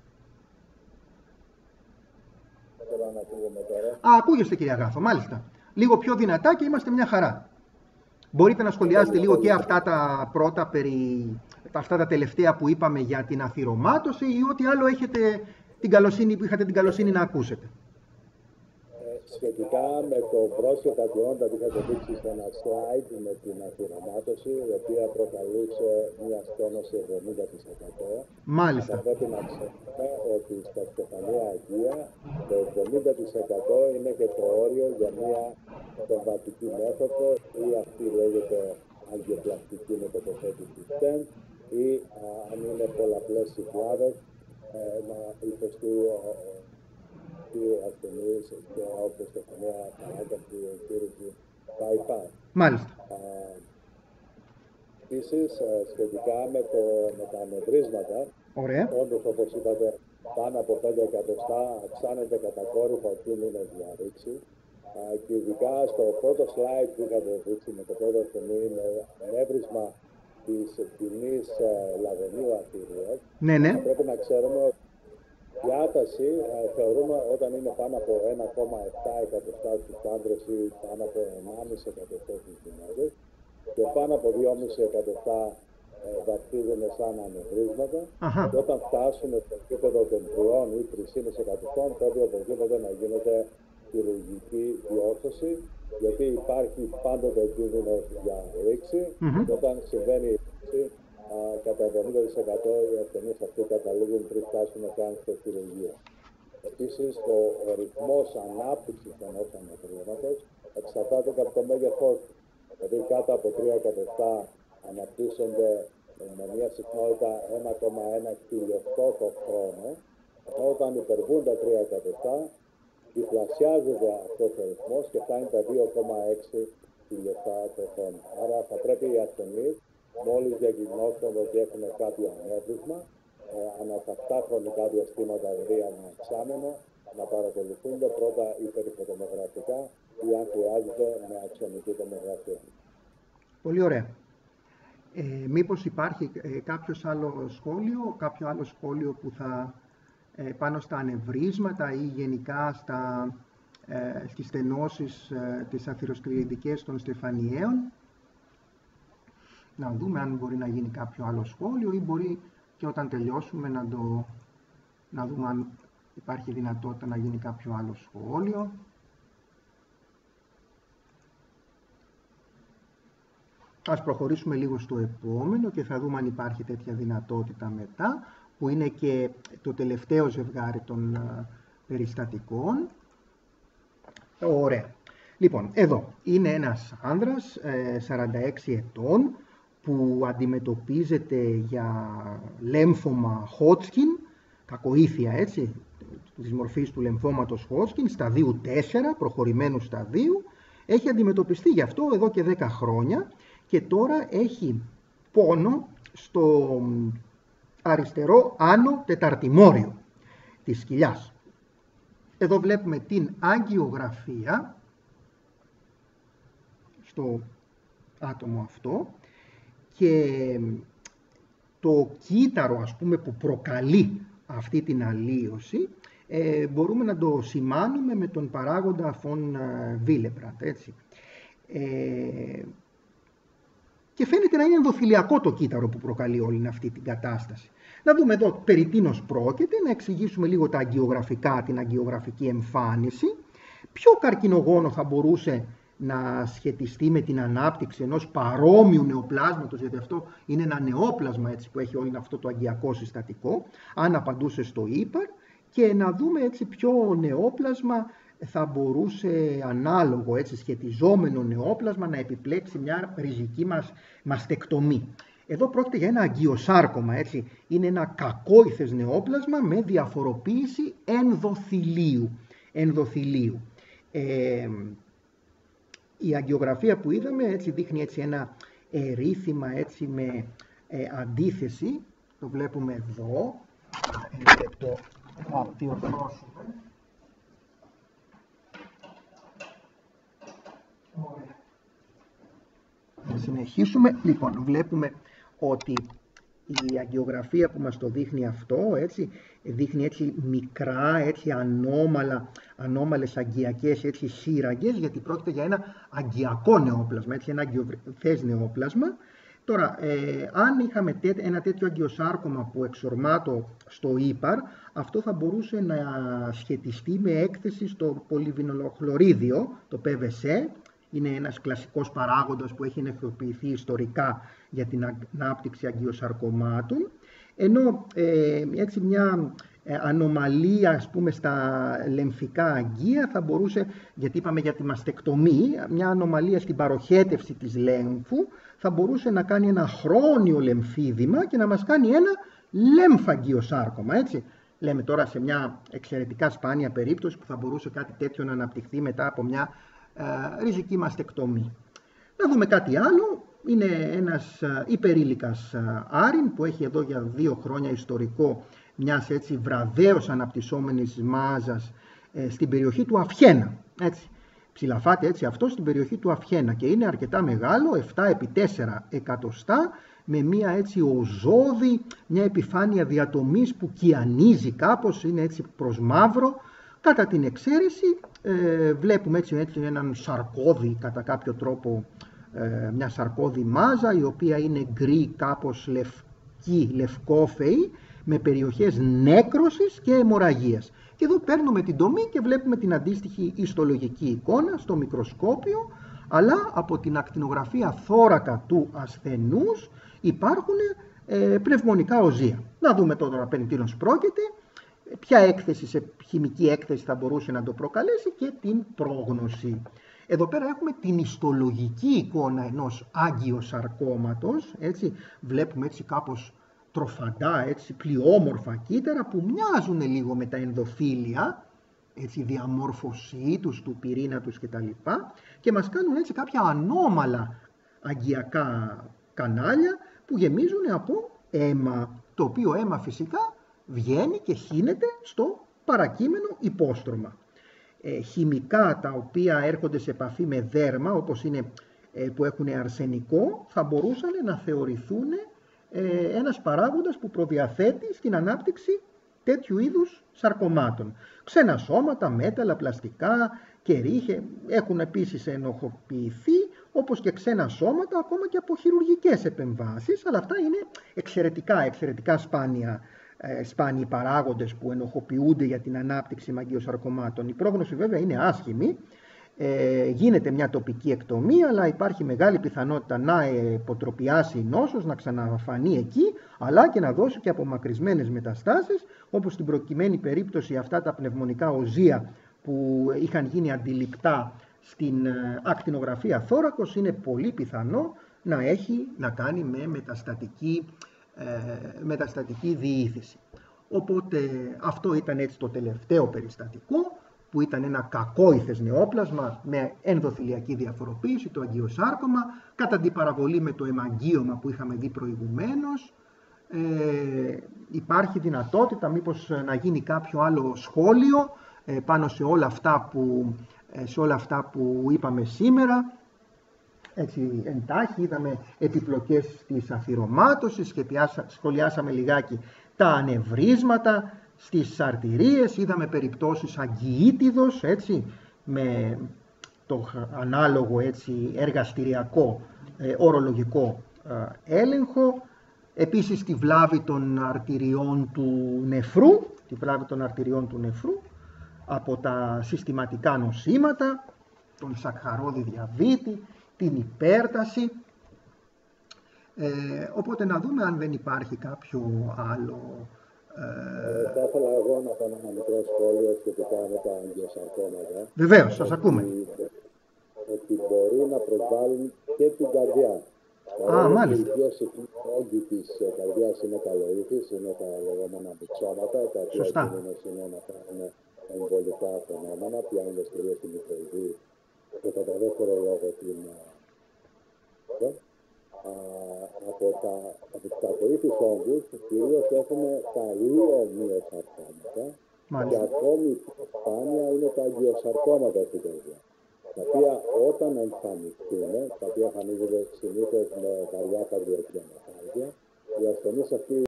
Ακούγεστε, κύριε Αγάθο, μάλιστα. Λίγο πιο δυνατά και είμαστε μια χαρά. Μπορείτε να σχολιάσετε λίγο και αυτά τα πρώτα αυτά τα τελευταία που είπαμε για την αθυρομάτωση ή ό,τι άλλο είχατε την καλοσύνη να ακούσετε. Σχετικά με το πρόσφατα γεγονότα που είχατε δείξει σε ένα slide με την αθυρομάτωση, η οποία προκαλούσε μια στένωση 70%. Μάλιστα. Θα πρέπει να ξέρουμε ότι στα κεφαλαία αγγεία το 70% είναι και το όριο για μια συμβατική μέθοδο, ή αυτή λέγεται αγγιοπλαστική με τοποθέτηση stent, ή αν είναι πολλαπλές κυκλάδες, να υποστεί οι ασθενείς και όπως το καμία παράκαψη, εγχείρηση, bypass. Μάλιστα. Επίσης, σχετικά με τα ανεβρίσματα, όντως, όπως είπατε, πάνω από 5 εκατοστά αυξάνεται κατακόρυφα ο κίνδυνος διαρρήξη. Και ειδικά στο πρώτο slide που είχατε δείξει με το πρώτο ασθενή, με ανέβρισμα της κοινής λαγωνίου αρτηρίας, πρέπει να ξέρουμε ότι η διάταση θεωρούμε όταν είναι πάνω από 1,7 εκατοστά στους άντρες ή πάνω από 1,5 εκατοστά στις γυναίκες, και πάνω από 2,5 εκατοστά βαφτίζονται σαν ανεβρίσματα. Και όταν φτάσουν στο επίπεδο των 3 ή 3,5 εκατοστών, πρέπει οπωσδήποτε να γίνεται χειρουργική διόρθωση, γιατί υπάρχει πάντοτε κίνδυνος για ρήξη. Και όταν συμβαίνει η ρήξη, κατά 70% οι ασθενείς αυτοί καταλήγουν πριν φτάσουν καν στο χειρουργείο. Επίσης, ο ρυθμός ανάπτυξης ενός ανεβρίσματος εξαρτάται και από το μέγεθός του. Δηλαδή, κάτω από 3 εκατοστά αναπτύσσονται με μια συχνότητα 1,1 χιλιοστό το χρόνο, ενώ όταν υπερβούν τα 3 εκατοστά, διπλασιάζεται αυτός ο ρυθμός και φτάνει τα 2,6 χιλιοστά το χρόνο. Άρα θα πρέπει οι ασθενείς, μόλις διαγνώστονται ότι έχουν κάποιο ανέβρισμα, ανά τα 7 χρονικά διαστήματα, δηλαδή ένα εξάμηνο, να παρακολουθούνται πρώτα υπερυφωτομογραφικά ή αν χρειάζεται με αξιονική τομογραφία. Πολύ ωραία. Μήπως υπάρχει κάποιο άλλο σχόλιο που θα πάνω στα ανεβρίσματα ή γενικά στις στενώσεις της αθυροσκληρητικές των στεφανιαίων. Να δούμε αν μπορεί να γίνει κάποιο άλλο σχόλιο ή μπορεί και όταν τελειώσουμε να δούμε αν υπάρχει δυνατότητα να γίνει κάποιο άλλο σχόλιο. Ας προχωρήσουμε λίγο στο επόμενο και θα δούμε αν υπάρχει τέτοια δυνατότητα μετά, που είναι και το τελευταίο ζευγάρι των περιστατικών. Ωραία. Λοιπόν, εδώ είναι ένας άνδρας 46 ετών που αντιμετωπίζεται για λέμφωμα Hodgkin, κακοήθεια έτσι, της μορφής του λεμφώματος Hodgkin, σταδίου 4, προχωρημένου σταδίου. Έχει αντιμετωπιστεί γι' αυτό εδώ και 10 χρόνια και τώρα έχει πόνο στο αριστερό άνω τεταρτημόριο της κοιλιάς. Εδώ βλέπουμε την αγγιογραφία στο άτομο αυτό και το κύτταρο, ας πούμε, που προκαλεί αυτή την αλλίωση μπορούμε να το σημάνουμε με τον παράγοντα von Willebrand, έτσι. Και φαίνεται να είναι ενδοθηλιακό το κύτταρο που προκαλεί όλη αυτή την κατάσταση. Να δούμε εδώ περί τίνος πρόκειται, να εξηγήσουμε λίγο τα αγγιογραφικά, την αγγιογραφική εμφάνιση. Ποιο καρκινογόνο θα μπορούσε να σχετιστεί με την ανάπτυξη ενός παρόμοιου νεοπλάσματος, γιατί αυτό είναι ένα νεόπλασμα έτσι, που έχει όλο αυτό το αγκιακό συστατικό, αν απαντούσε στο ύπαρ, και να δούμε έτσι ποιο νεόπλασμα θα μπορούσε ανάλογο, έτσι, σχετιζόμενο νεόπλασμα να επιπλέξει μια ριζική μαστεκτομή. Εδώ πρόκειται για ένα αγκιοσάρκωμα, έτσι. Είναι ένα κακόηθες νεόπλασμα με διαφοροποίηση ενδοθηλίου. Η αγγιογραφία που είδαμε έτσι, δείχνει έτσι, ένα ερήθημα έτσι, με αντίθεση. Το βλέπουμε εδώ. Το διορθώσουμε. Θα συνεχίσουμε. Λοιπόν, βλέπουμε ότι η αγγιογραφία που μας το δείχνει αυτό, έτσι, δείχνει έτσι μικρά, έτσι ανώμαλες αγκιακές έτσι σύραγγες, γιατί πρόκειται για ένα αγκιακό νεόπλασμα, έτσι, ένα αγκιοθές νεόπλασμα. Τώρα, αν είχαμε ένα τέτοιο αγκιοσάρκωμα που εξορμάτω στο ύπαρ, αυτό θα μπορούσε να σχετιστεί με έκθεση στο πολυβινολοχλωρίδιο, το PVC. Είναι ένας κλασικός παράγοντας που έχει νευροποιηθεί ιστορικά για την ανάπτυξη αγκιοσαρκωμάτων, ενώ έτσι μια ανομαλία, ας πούμε, στα λεμφικά αγκία θα μπορούσε, γιατί είπαμε για τη μαστεκτομή, μια ανομαλία στην παροχέτευση της λέμφου θα μπορούσε να κάνει ένα χρόνιο λεμφίδημα και να μας κάνει ένα λέμφαγγιοσάρκωμα, έτσι. Λέμε τώρα σε μια εξαιρετικά σπάνια περίπτωση που θα μπορούσε κάτι τέτοιο να αναπτυχθεί μετά από μια ριζική μαστεκτομή. Να δούμε κάτι άλλο. Είναι ένας υπερήλικας άριν που έχει εδώ για 2 χρόνια ιστορικό μιας έτσι βραδέως αναπτυσσόμενης μάζας στην περιοχή του Αυχένα. Έτσι. Ψηλαφάται έτσι αυτό στην περιοχή του Αυχένα και είναι αρκετά μεγάλο, 7x4 εκατοστά, με μια έτσι οζόδη, μια επιφάνεια διατομής που κιανίζει κάπως, είναι έτσι προς μαύρο. Κατά την εξαίρεση βλέπουμε έτσι έναν σαρκώδη, κατά κάποιο τρόπο μια σαρκώδη μάζα, η οποία είναι γκρι, κάπως λευκή, λευκόφαιη, με περιοχές νέκρωσης και αιμορραγίας. Και εδώ παίρνουμε την τομή και βλέπουμε την αντίστοιχη ιστολογική εικόνα στο μικροσκόπιο, αλλά από την ακτινογραφία θώρακα του ασθενούς υπάρχουν πνευμονικά οζεία. Να δούμε τώρα περί τίνος πρόκειται, ποια έκθεση, σε χημική έκθεση θα μπορούσε να το προκαλέσει και την πρόγνωση. Εδώ πέρα έχουμε την ιστολογική εικόνα ενός άγκιοσαρκώματος, έτσι, βλέπουμε έτσι κάπως τροφαντά, έτσι, πλειόμορφα κύτταρα που μοιάζουν λίγο με τα ενδοθήλια, έτσι, διαμόρφωσή τους, του πυρήνα τους κτλ. Και μας κάνουν έτσι κάποια ανώμαλα αγκιακά κανάλια που γεμίζουν από αίμα, το οποίο αίμα φυσικά βγαίνει και χύνεται στο παρακείμενο υπόστρωμα. Χημικά τα οποία έρχονται σε επαφή με δέρμα, όπως είναι που έχουν αρσενικό, θα μπορούσαν να θεωρηθούν ένας παράγοντας που προδιαθέτει στην ανάπτυξη τέτοιου είδους σαρκωμάτων. Ξένα σώματα, μέταλλα, πλαστικά και ρίχε έχουν επίσης ενοχοποιηθεί, όπως και ξένα σώματα ακόμα και από χειρουργικές επεμβάσεις, αλλά αυτά είναι εξαιρετικά σπάνιοι παράγοντες που ενοχοποιούνται για την ανάπτυξη μαγκιοσαρκωμάτων. Η πρόγνωση βέβαια είναι άσχημη. Γίνεται μια τοπική εκτομή, αλλά υπάρχει μεγάλη πιθανότητα να υποτροπιάσει η νόσος, να ξαναφανεί εκεί, αλλά και να δώσει και απομακρυσμένες μεταστάσεις, όπως στην προκειμένη περίπτωση αυτά τα πνευμονικά οζεία που είχαν γίνει αντιληπτά στην ακτινογραφία θώρακος, είναι πολύ πιθανό να έχει να κάνει με μεταστατική διήθηση. Οπότε αυτό ήταν έτσι το τελευταίο περιστατικό, που ήταν ένα κακόηθες νεόπλασμα με ενδοθηλιακή διαφοροποίηση, το αγκιοσάρκωμα, κατά αντιπαραβολή με το αιμαγγείωμα που είχαμε δει προηγουμένως. Υπάρχει δυνατότητα μήπως να γίνει κάποιο άλλο σχόλιο πάνω σε όλα αυτά που είπαμε σήμερα. Έτσι εντάχει είδαμε επιπλοκές της αθυρωμάτωσης, σχολιάσαμε λιγάκι τα ανεβρίσματα στις αρτηρίες, είδαμε περιπτώσεις αγκιήτιδος, έτσι, με το ανάλογο έτσι, εργαστηριακό ορολογικό έλεγχο. Επίσης τη βλάβη των αρτηριών του νεφρού, από τα συστηματικά νοσήματα, τον σακχαρώδη διαβήτη, την υπέρταση. Οπότε να δούμε αν δεν υπάρχει κάποιο άλλο. Θα ήθελα εγώ να κάνω ένα μικρό σχόλιο σχετικά με τα αγκιοσαρκώματα. Βεβαίως, σας ακούμε. Ότι μπορεί να προσβάλλουν και την καρδιά. Μάλιστα. Οι όγκοι της καρδιάς είναι καλοήθης, είναι τα λεγόμενα μυξώματα, τα οποία είναι να κάνουν εμβολικά φαινόμενα, πιάνονται κυρίως στη μυθοειδή και κατά δεύτερο λόγο την. Από τους κακοήθεις όγκους, κυρίως έχουμε τα λιομυοσαρκώματα και ακόμη πιο σπάνια είναι τα αγκιοσαρκώματα στην καρδιά, τα οποία όταν εμφανιστούν, τα οποία εμφανίζονται συνήθως με βαριά καρδιακή ανασφάλεια, οι ασθενείς αυτοί